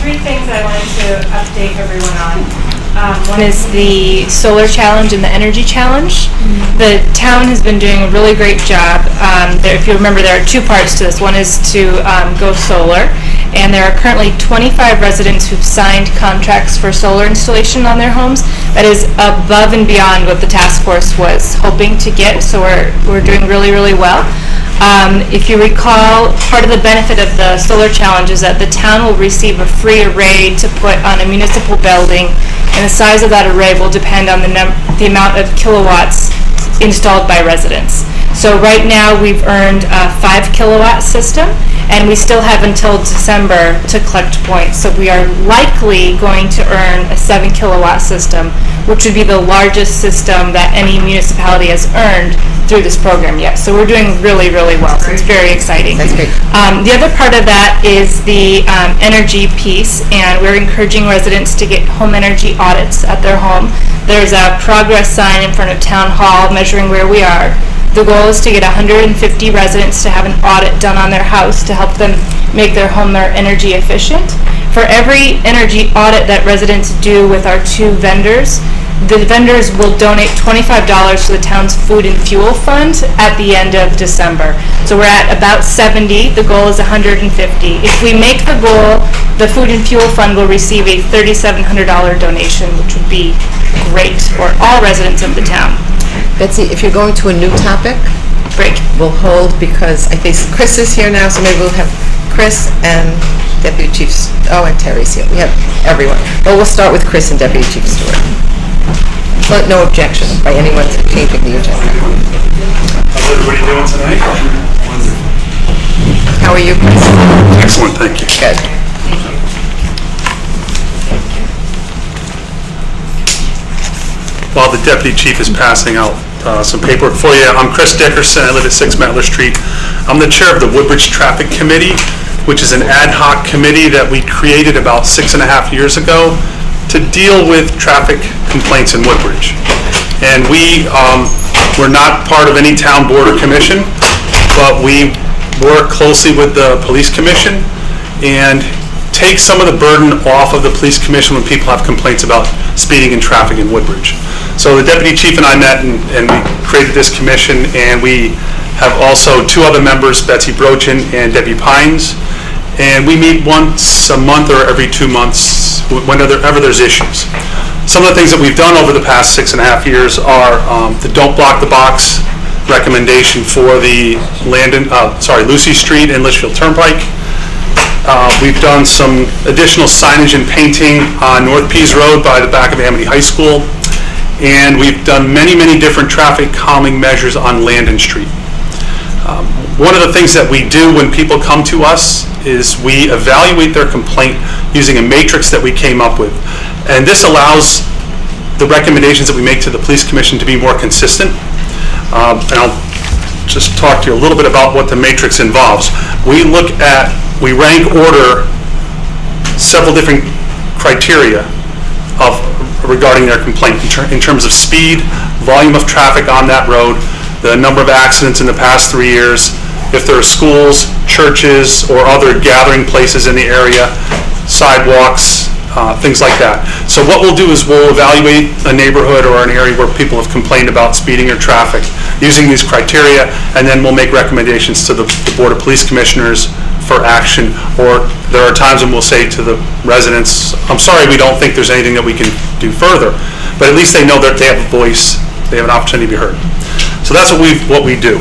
[SPEAKER 18] three things I wanted to update everyone on. One is the solar challenge and the energy challenge. The town has been doing a really great job. If you remember, there are two parts to this. One is to go solar, and there are currently 25 residents who've signed contracts for solar installation on their homes. That is above and beyond what the task force was hoping to get, so we're doing really, really well. If you recall, part of the benefit of the solar challenge is that the town will receive a free array to put on a municipal building, and the size of that array will depend on the amount of kilowatts installed by residents. So right now we've earned a 5 kilowatt system, and we still have until December to collect points. So we are likely going to earn a 7 kilowatt system, which would be the largest system that any municipality has earned through this program yet. So we're doing really, really well. So it's very exciting.
[SPEAKER 1] That's great.
[SPEAKER 18] The other part of that is the energy piece, and we're encouraging residents to get home energy audits at their home. There's a progress sign in front of Town Hall measuring where we are. The goal is to get 150 residents to have an audit done on their house to help them make their home more energy efficient. For every energy audit that residents do with our two vendors, the vendors will donate $25 to the town's food and fuel fund at the end of December. So we're at about 70. The goal is 150. If we make the goal, the food and fuel fund will receive a $3,700 donation, which would be great for all residents of the town.
[SPEAKER 1] Betsy, if you're going to a new topic, we'll hold, because I think Chris is here now, so maybe we'll have Chris and Deputy Chief, and Terry's here. We have everyone. Well, we'll start with Chris and Deputy Chief Stewart. But no objection by anyone to changing the agenda.
[SPEAKER 19] How's everybody doing tonight? Wonderful.
[SPEAKER 1] How are you, Chris?
[SPEAKER 19] Excellent, thank you.
[SPEAKER 1] Good.
[SPEAKER 19] While the Deputy Chief is passing out some paperwork for you, I'm Chris Dickerson. I live at 6 Mettler Street. I'm the chair of the Woodbridge Traffic Committee, which is an ad hoc committee that we created about 6.5 years ago to deal with traffic complaints in Woodbridge. And we're not part of any town board or commission, but we work closely with the police commission and take some of the burden off of the police commission when people have complaints about speeding and traffic in Woodbridge. So the Deputy Chief and I met and we created this commission, and we have also two other members, Betsy Brochin and Debbie Pines, and we meet once a month or every 2 months whenever there's issues. Some of the things that we've done over the past 6.5 years are the Don't Block the Box recommendation for the Lucy Street and Litchfield Turnpike. We've done some additional signage and painting on North Pease Road by the back of Amity High School. And we've done many, many different traffic calming measures on Landon Street. One of the things that we do when people come to us is we evaluate their complaint using a matrix that we came up with. And this allows the recommendations that we make to the police commission to be more consistent. And I'll just talk to you a little bit about what the matrix involves. We rank order several different criteria regarding their complaint in terms of speed, volume of traffic on that road, the number of accidents in the past 3 years, if there are schools, churches, or other gathering places in the area, sidewalks, things like that. So what we'll do is we'll evaluate a neighborhood or an area where people have complained about speeding or traffic using these criteria, and then we'll make recommendations to the Board of Police Commissioners for action. Or there are times when we'll say to the residents, I'm sorry, we don't think there's anything that we can do further, but at least they know that they have a voice, they have an opportunity to be heard. So that's what we do.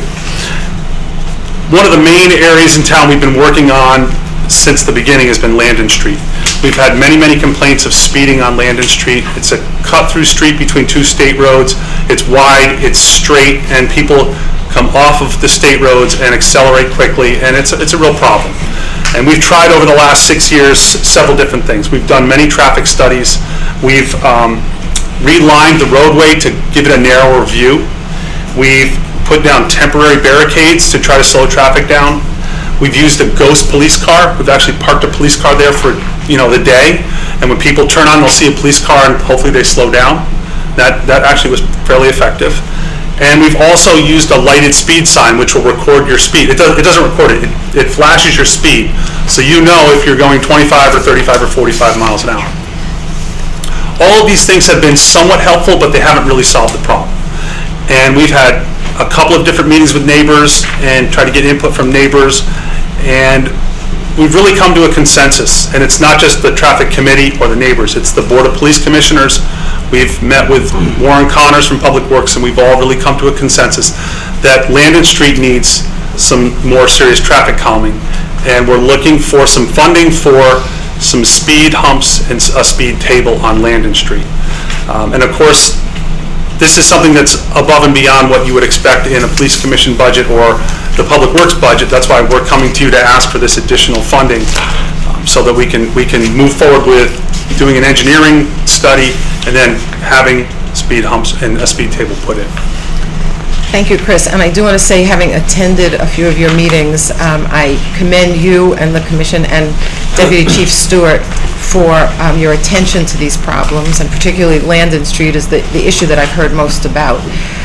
[SPEAKER 19] One of the main areas in town we've been working on since the beginning has been Landon Street. We've had many, many complaints of speeding on Landon Street. It's a cut-through street between two state roads. It's wide, it's straight, and people come off of the state roads and accelerate quickly, and it's a real problem. And we've tried over the last 6 years several different things. We've done many traffic studies. We've relined the roadway to give it a narrower view. We've put down temporary barricades to try to slow traffic down. We've used a ghost police car. We've actually parked a police car there for the day, and when people turn on, they'll see a police car and hopefully they slow down. That actually was fairly effective. And we've also used a lighted speed sign which will record your speed. It doesn't record it, it flashes your speed, so you know if you're going 25 or 35 or 45 miles an hour. All of these things have been somewhat helpful, but they haven't really solved the problem. And we've had a couple of different meetings with neighbors and tried to get input from neighbors, and we've really come to a consensus. And it's not just the traffic committee or the neighbors, it's the Board of Police Commissioners. We've met with Warren Connors from Public Works, and we've all really come to a consensus that Landon Street needs some more serious traffic calming. And we're looking for some funding for some speed humps and a speed table on Landon Street. And of course, this is something that's above and beyond what you would expect in a police commission budget or the Public Works budget. That's why we're coming to you to ask for this additional funding, so that we can move forward with doing an engineering study and then having speed humps and a speed table put in.
[SPEAKER 1] Thank you, Chris. And I do want to say, having attended a few of your meetings, I commend you and the Commission and Deputy Chief Stewart for your attention to these problems, and particularly Landon Street is the issue that I've heard most about.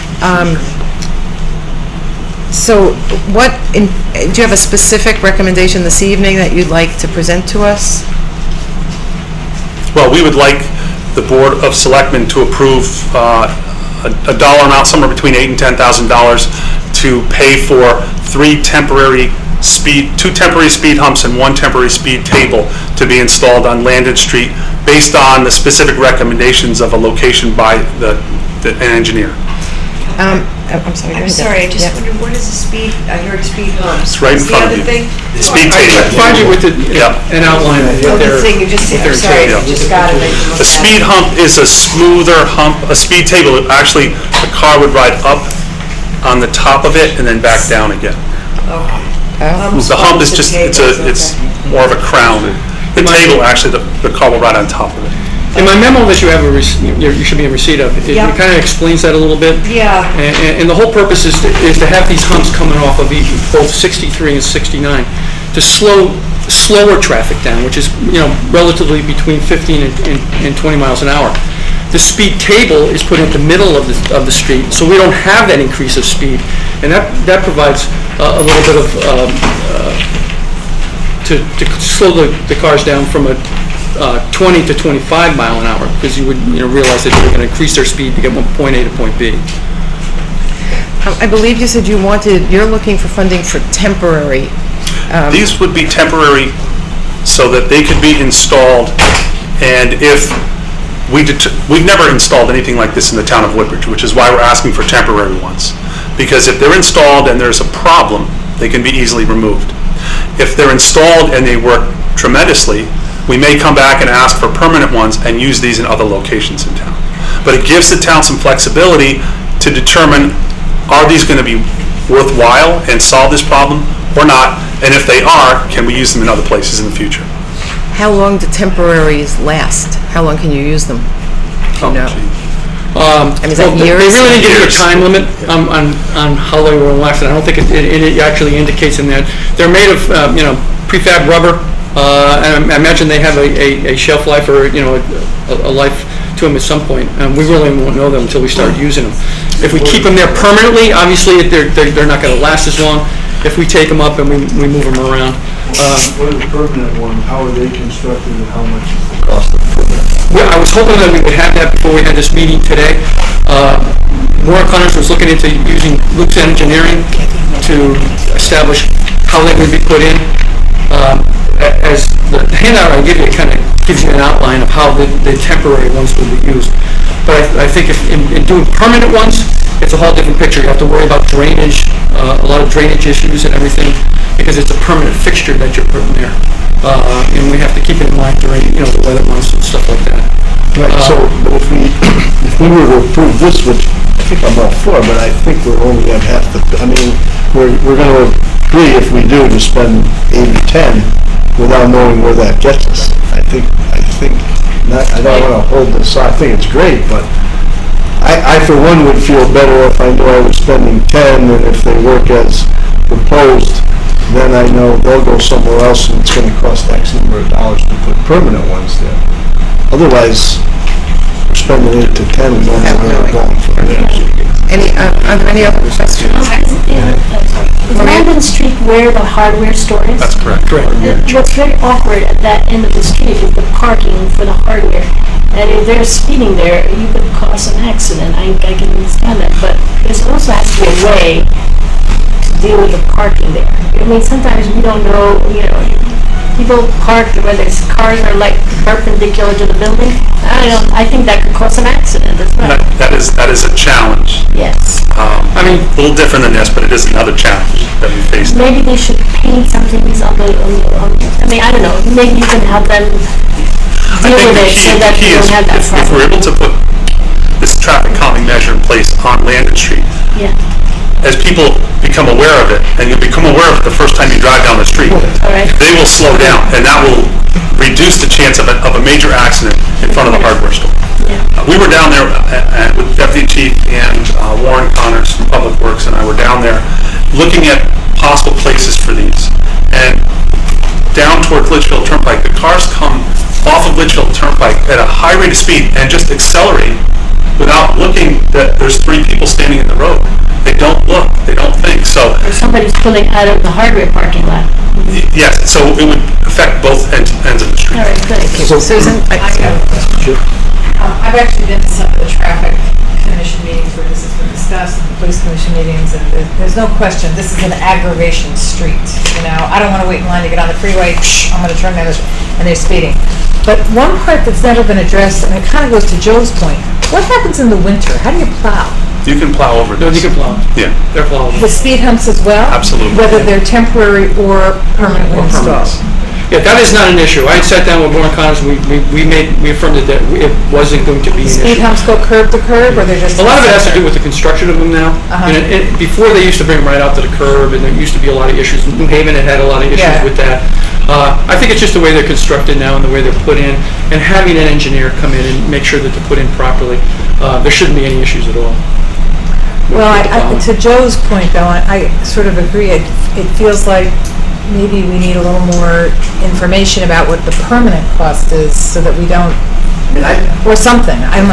[SPEAKER 1] So do you have a specific recommendation this evening that you'd like to present to us?
[SPEAKER 19] Well, we would like the Board of Selectmen to approve a dollar amount, somewhere between $8,000 and $10,000, to pay for two temporary speed humps and one temporary speed table to be installed on Landon Street, based on the specific recommendations of a location by an engineer.
[SPEAKER 1] I'm sorry.
[SPEAKER 16] I'm sorry, I just wondered, what is a speed, I heard speed humps.
[SPEAKER 19] It's right in front of you. The speed table.
[SPEAKER 12] I find you with an outline of what they're...
[SPEAKER 16] The thing you just said, I'm sorry, I just got it.
[SPEAKER 19] A speed hump is a smoother hump. A speed table, actually, the car would ride up on the top of it and then back down again. The hump is just, it's more of a crown. The table, actually, the car will ride on top of it.
[SPEAKER 12] In my memo that you have, you should be in receipt of, it kind of explains that a little bit.
[SPEAKER 16] Yeah.
[SPEAKER 12] And the whole purpose is to have these humps coming off of both 63 and 69 to slower traffic down, which is relatively between 15 and 20 miles an hour. The speed table is put in the middle of the street, so we don't have that increase of speed, and that provides a little bit of to slow the cars down from a 20 to 25 mile an hour, because you would realize that you're going to increase their speed to get from point A to point B.
[SPEAKER 1] I believe you said you're looking for funding for temporary.
[SPEAKER 19] These would be temporary so that they could be installed, and if we've never installed anything like this in the town of Woodbridge, which is why we're asking for temporary ones, because if they're installed and there's a problem, they can be easily removed. If they're installed and they work tremendously, we may come back and ask for permanent ones and use these in other locations in town. But it gives the town some flexibility to determine, are these going to be worthwhile and solve this problem or not? And if they are, can we use them in other places in the future?
[SPEAKER 1] How long do temporaries last? How long can you use them? Do you know? Is that years?
[SPEAKER 12] They really didn't give you a time limit on how they will last, and I don't think it actually indicates in that. They're made of prefab rubber. And I imagine they have a shelf life, or a life to them at some point. And we really won't know them until we start using them. If we keep them there permanently, obviously they're not going to last as long. If we take them up and we move them around.
[SPEAKER 20] What are the permanent ones? How are they constructed, and how much is the cost of permanent?
[SPEAKER 12] Well, I was hoping that we would have that before we had this meeting today. Warren Connors was looking into using Luke's Engineering to establish how they would be put in. As the handout I give you, it kind of gives you an outline of how the temporary ones will be used. But I think if in doing permanent ones, it's a whole different picture. You have to worry about drainage, a lot of drainage issues and everything, because it's a permanent fixture that you're putting there. And we have to keep it in mind during the weather months and stuff like that.
[SPEAKER 20] Right, so if we were to approve this, which I think I'm all for, but I think we're only at half the, we're going to agree, if we do, to spend 8 or 10 without knowing where that gets us. I think not, I don't want to hold this, I think it's great, but I for one would feel better if I knew I was spending 10, and if they work as proposed, then I know they'll go somewhere else and it's going to cost X number of dollars to put permanent ones there. Otherwise, we're spending 8 to 10, we don't know where we're going from there.
[SPEAKER 1] Are there any other questions?
[SPEAKER 2] Is Landon Street where the hardware store is?
[SPEAKER 19] That's correct.
[SPEAKER 2] What's very awkward at that end of the street is the parking for the hardware. And if they're speeding there, you could cause an accident. I can understand that, but there also has to be a way to deal with the parking there. I mean, sometimes we don't know, people park where their cars are like perpendicular to the building. I think that could cause an accident as well.
[SPEAKER 19] That is a challenge.
[SPEAKER 2] Yes.
[SPEAKER 19] I mean, a little different than this, but it is another challenge that we face.
[SPEAKER 2] Maybe they should paint something on the, I mean, I don't know, maybe you can help them deal with it so that they don't have that problem.
[SPEAKER 19] If we're able to put this traffic calming measure in place on Landon Street,
[SPEAKER 2] Yeah.
[SPEAKER 19] as people become aware of it, and you become aware of it the first time you drive down the street, they will slow down, and that will reduce the chance of a major accident in front of the hardware store. We were down there with Deputy Chief and Warren Connors from Public Works, and I were down there looking at possible places for these. And down toward Litchfield Turnpike, the cars come off of Litchfield Turnpike at a high rate of speed and just accelerate without looking that there's 3 people standing in the road. They don't look, they don't think, so.
[SPEAKER 2] Or somebody's pulling out of the hardware parking lot.
[SPEAKER 19] Yes, so it would affect both ends of the street.
[SPEAKER 2] All right, good.
[SPEAKER 1] So, Susan?
[SPEAKER 16] I got a question. I've actually been to some of the traffic commission meetings where this has been discussed, the police commission meetings, and there's no question, this is an aggravation street. I don't want to wait in line to get on the freeway, I'm going to turn down this, and they're speeding. But one part that's never been addressed, and it kind of goes to Joe's point, what happens in the winter? How do you plow?
[SPEAKER 19] You can plow over this.
[SPEAKER 12] No, you can plow.
[SPEAKER 19] Yeah.
[SPEAKER 12] They're plowable.
[SPEAKER 16] The speed humps as well?
[SPEAKER 19] Absolutely.
[SPEAKER 16] Whether they're temporary or permanently installed?
[SPEAKER 12] Yeah, that is not an issue. I sat down with Warren Connors, we affirmed that it wasn't going to be an issue.
[SPEAKER 16] Speed humps go curb to curb, or they're just?
[SPEAKER 12] A lot of it has to do with the construction of them now. And before, they used to bring them right out to the curb, and there used to be a lot of issues. New Haven had a lot of issues with that. I think it's just the way they're constructed now and the way they're put in, and having an engineer come in and make sure that they're put in properly. There shouldn't be any issues at all.
[SPEAKER 16] Well, to Joe's point, though, I sort of agree. It feels like maybe we need a little more information about what the permanent cost is, so that we don't, or something. I'm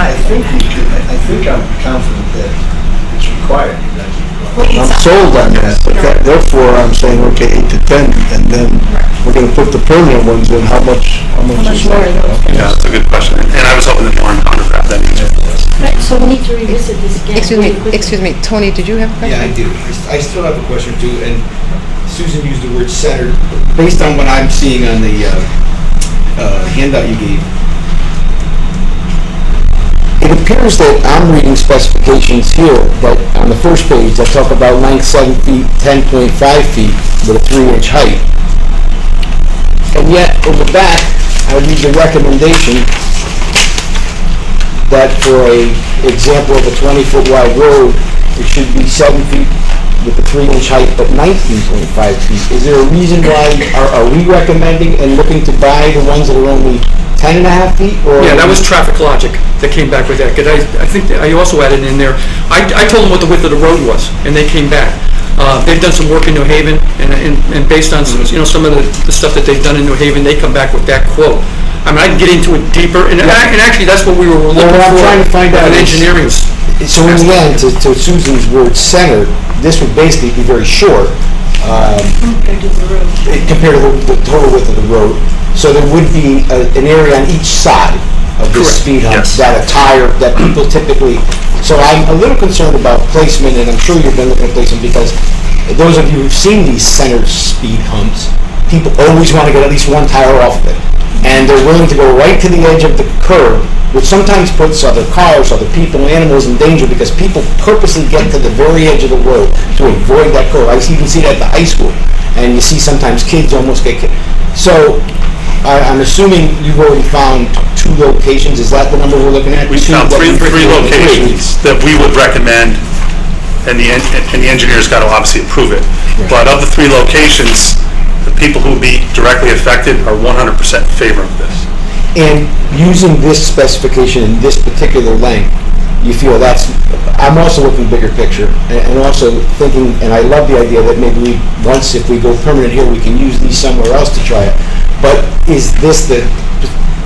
[SPEAKER 20] confident that it's required. I'm sold on that, but therefore I'm saying, okay, 8 to 10, and then we're going to put the permanent ones in. How much is that?
[SPEAKER 19] Yeah, that's a good question, and I was hoping that Warren Connors would have that answer for us.
[SPEAKER 2] Right, so we need to revisit this again.
[SPEAKER 1] Excuse me, Tony, did you have a question?
[SPEAKER 21] Yeah, I do. I still have a question too, and Susan used the word centered. Based on what I'm seeing on the handout you gave,
[SPEAKER 20] It appears that I'm reading specifications here, but on the first page, I talk about length 7 feet, 10.5 feet with a 3-inch height. And yet, in the back, I read the recommendation that for a example of a 20-foot wide road, it should be 7 feet with a 3-inch height, but 19.5 feet. Is there a reason why, are we recommending and looking to buy the ones that are only 10.5 feet? Or
[SPEAKER 12] yeah, that was Traffic Logic that came back with that. Because I think I also added in there, I told them what the width of the road was, and they came back. They've done some work in New Haven, and based on some of the stuff that they've done in New Haven, they come back with that quote. I mean, I can get into it deeper, and actually that's what we were looking for.
[SPEAKER 20] I'm trying to find out
[SPEAKER 12] engineering.
[SPEAKER 20] So in the end, to Susan's word centered, this would basically be very short compared to the total width of the road. So there would be an area on each side of this speed hump that people typically. So I'm a little concerned about placement, and I'm sure you've been looking at placement, because those of you who've seen these center speed humps, people always want to get at least one tire off of it, and they're willing to go right to the edge of the curb, which sometimes puts other cars, other people, animals in danger, because people purposely get to the very edge of the road to avoid that curb. I even see that at the high school, and you see sometimes kids almost get killed. So I'm assuming you've already found 2 locations. Is that the number we're looking at?
[SPEAKER 19] We found three locations that we would recommend, and the engineer's got to obviously approve it. Right. But of the 3 locations, the people who will be directly affected are 100% in favor of this.
[SPEAKER 20] And using this specification in this particular length, you feel that's, I'm also looking bigger picture, and also thinking, and I love the idea that maybe if we go permanent here, we can use these somewhere else to try it. But is this the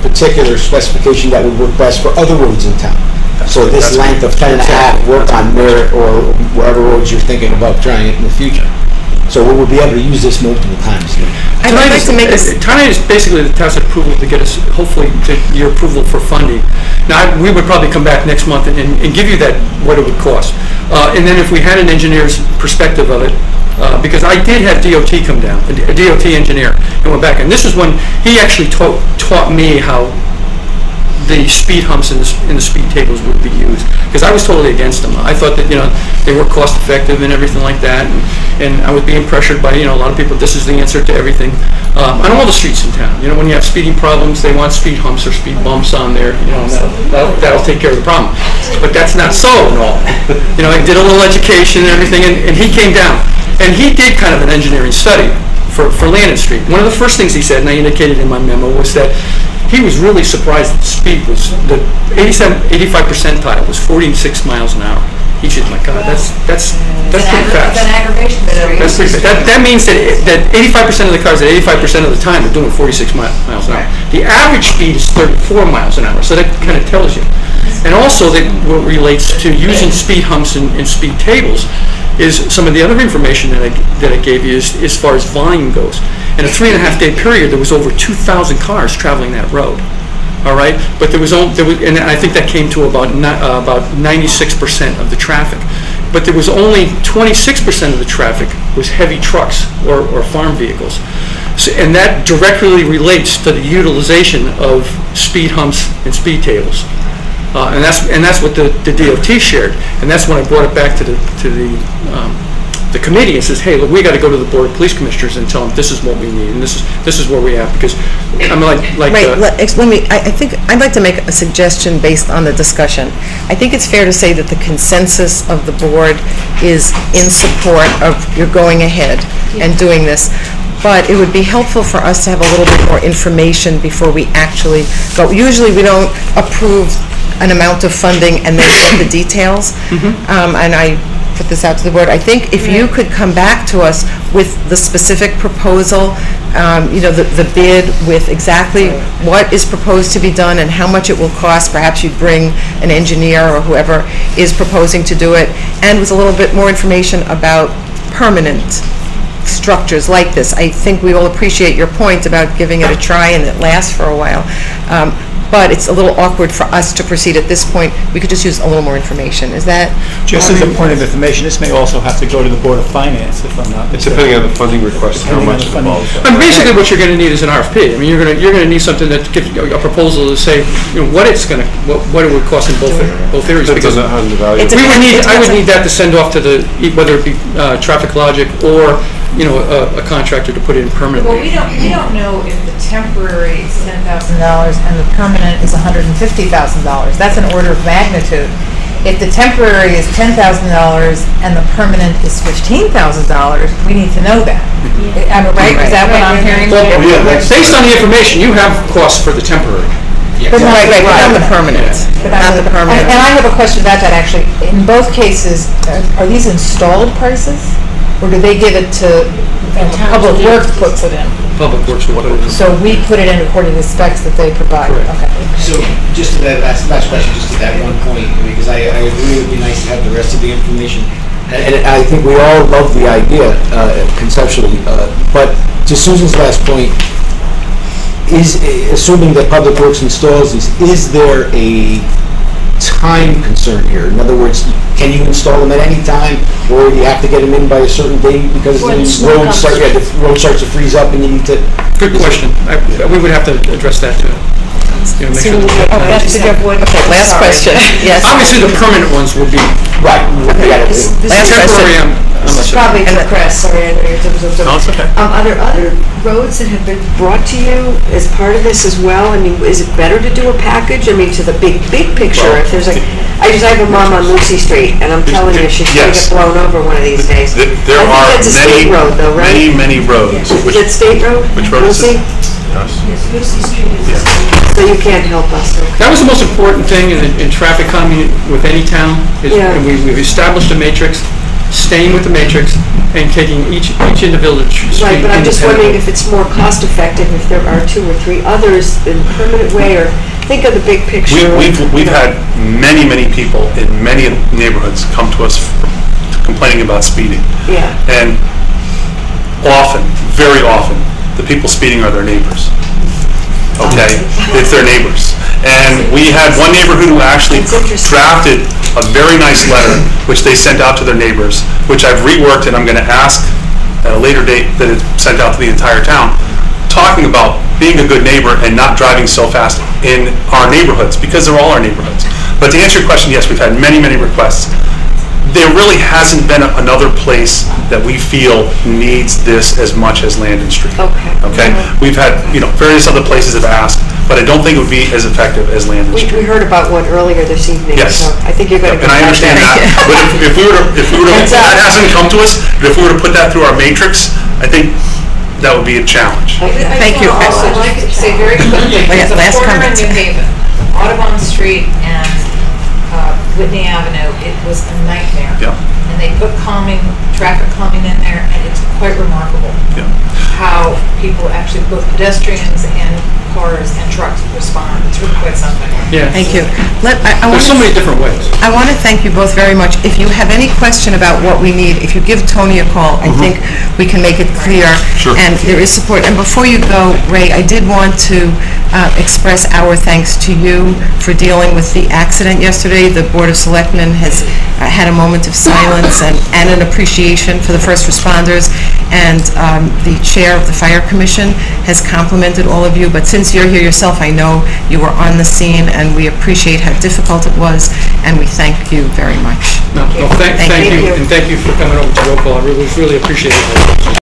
[SPEAKER 21] particular specification that would work best for other roads in town. So this length of 10.5 work on Merritt or wherever roads you're thinking about trying it in the future. So we will be able to use this multiple times.
[SPEAKER 4] Tonight is basically the town's approval to get us, hopefully, to your approval for funding. Now, we would probably come back next month and give you that, what it would cost. And then if we had an engineer's perspective of it, because I did have DOT come down, a DOT engineer, and went back. And this is when he actually taught me how the speed humps and the speed tables would be used, because I was totally against them. I thought that, they were cost effective and everything like that, and I was being pressured by, a lot of people, this is the answer to everything. On all the streets in town, when you have speeding problems, they want speed humps or speed bumps on there, that'll take care of the problem. But that's not so and all. I did a little education and everything, and he came down, and he did kind of an engineering study for Landon Street. One of the first things he said, and I indicated in my memo, was that he was really surprised that the speed was, the 85 percentile was 46 miles an hour. He said, my God, that's pretty fast.
[SPEAKER 16] It's an aggravation street.
[SPEAKER 4] That's pretty fast. That means that 85% of the cars at 85% of the time are doing 46 miles an hour. The average speed is 34 miles an hour, so that kind of tells you. And also, that what relates to using speed humps and speed tables is some of the other information that I gave you is, as far as volume goes. In a 3.5-day period, there was over 2,000 cars traveling that road. All right, but and I think that came to about 96% of the traffic. But there was only 26% of the traffic was heavy trucks or farm vehicles, and that directly relates to the utilization of speed humps and speed tables. And that's what the DOT shared, and that's when I brought it back to the committee and says, hey, look, we got to go to the Board of Police Commissioners and tell them this is what we need and this is where we have, because I'm
[SPEAKER 1] I think I'd like to make a suggestion based on the discussion. I think it's fair to say that the consensus of the board is in support of your going ahead and doing this. But it would be helpful for us to have a little bit more information before we actually go. Usually we don't approve an amount of funding and then get the details. And I put this out to the board. I think if you could come back to us with the specific proposal, the bid with exactly what is proposed to be done and how much it will cost. Perhaps you'd bring an engineer or whoever is proposing to do it, and with a little bit more information about permanent structures like this. I think we all appreciate your point about giving it a try and it lasts for a while. But it's a little awkward for us to proceed at this point. We could just use a little more information. Is that?
[SPEAKER 22] Just as a point of information, this may also have to go to the Board of Finance, if I'm not mistaken.
[SPEAKER 23] It's depending on the funding request, how much is involved.
[SPEAKER 4] And basically what you're going to need is an RFP. I mean, you're going to need something that gives you a proposal to say, what it would cost in both areas. Because
[SPEAKER 23] on the value.
[SPEAKER 4] I would need that to send off to whether it be Traffic Logic or a contractor to put it in permanently.
[SPEAKER 16] Well, we don't know if the temporary is $10,000 and the permanent is $150,000. That's an order of magnitude. If the temporary is $10,000 and the permanent is $15,000, we need to know that. Am I right? Is that what I'm hearing?
[SPEAKER 4] Based on the information, you have costs for the temporary.
[SPEAKER 1] But not the permanent. Not the permanent.
[SPEAKER 16] And I have a question about that, actually. In both cases, are these installed prices? Or do they give it to Public Works puts it in?
[SPEAKER 4] Public Works will put it in.
[SPEAKER 16] So we put it in according to the specs that they provide?
[SPEAKER 4] Correct.
[SPEAKER 16] Okay.
[SPEAKER 21] So just to that last question, just to that one point, because I agree it would be nice to have the rest of the information. And I think we all love the idea conceptually, but to Susan's last point, assuming that Public Works installs these, is there a time concern here? In other words, can you install them at any time, or you have to get them in by a certain date because the road starts to freeze up and you need to?
[SPEAKER 4] Good question. We would have to address that too.
[SPEAKER 1] Last question. Yes.
[SPEAKER 4] Obviously, the permanent ones would be
[SPEAKER 21] right.
[SPEAKER 1] Last question.
[SPEAKER 24] This is probably for Chris, sorry.
[SPEAKER 4] No, it's okay.
[SPEAKER 24] Are there other roads that have been brought to you as part of this as well? I mean, is it better to do a package? I mean, to the big picture, if there's I have a mom on Lucy Street, and I'm telling you, she's going to get blown over one of these days.
[SPEAKER 23] There are
[SPEAKER 24] that's a state road, though, right?
[SPEAKER 23] many roads.
[SPEAKER 24] Is it state road?
[SPEAKER 23] Which road is it?
[SPEAKER 24] Yes, Lucy Street is so you can't help us.
[SPEAKER 4] That was the most important thing in traffic calming with any town. And we've established a matrix, staying with the matrix, and taking each individual street
[SPEAKER 24] Right, but I'm just wondering
[SPEAKER 4] independently.
[SPEAKER 24] if it's more cost effective if there are 2 or 3 others in a permanent way, or think of the big picture.
[SPEAKER 19] We've had many people in many neighborhoods come to us complaining about speeding.
[SPEAKER 24] Yeah.
[SPEAKER 19] And often, very often, the people speeding are their neighbors. Okay? It's their neighbors. And we had one neighborhood who actually drafted a very nice letter, which they sent out to their neighbors, which I've reworked, and I'm going to ask at a later date that it's sent out to the entire town, talking about being a good neighbor and not driving so fast in our neighborhoods, because they're all our neighborhoods. But to answer your question, yes, we've had many requests. There really hasn't been another place that we feel needs this as much as Landon Street. Okay? We've had, various other places have asked, but I don't think it would be as effective as Landon Street.
[SPEAKER 24] We heard about one earlier this evening,
[SPEAKER 19] Yes.
[SPEAKER 24] so I think you're going to.
[SPEAKER 19] And I understand that, but if we were to, that hasn't come to us, but if we were to put that through our matrix, I think that would be a challenge.
[SPEAKER 1] Thank you.
[SPEAKER 16] I would like to say very quickly,
[SPEAKER 1] Yeah,
[SPEAKER 16] there's a
[SPEAKER 1] last
[SPEAKER 16] corner in
[SPEAKER 1] comment.
[SPEAKER 16] New Haven, Audubon Street and Whitney Avenue, it was a nightmare.
[SPEAKER 19] Yeah.
[SPEAKER 16] And they put traffic calming in there, and it's quite remarkable how people actually, both pedestrians and cars and trucks respond. It's really quite something.
[SPEAKER 4] Yeah.
[SPEAKER 1] Thank you.
[SPEAKER 4] There's so many different ways.
[SPEAKER 1] I want to thank you both very much. If you have any question about what we need, if you give Tony a call, I think we can make it clear.
[SPEAKER 23] Sure.
[SPEAKER 1] And there is support. And before you go, Ray, I did want to express our thanks to you for dealing with the accident yesterday. The Board of Selectmen has had a moment of silence and an appreciation for the first responders. And the chair of the Fire Commission has complimented all of you. But since you're here yourself, I know you were on the scene, and we appreciate how difficult it was, and we thank you very much.
[SPEAKER 4] No, thank you, and thank you for coming over to roll call. I really appreciate it.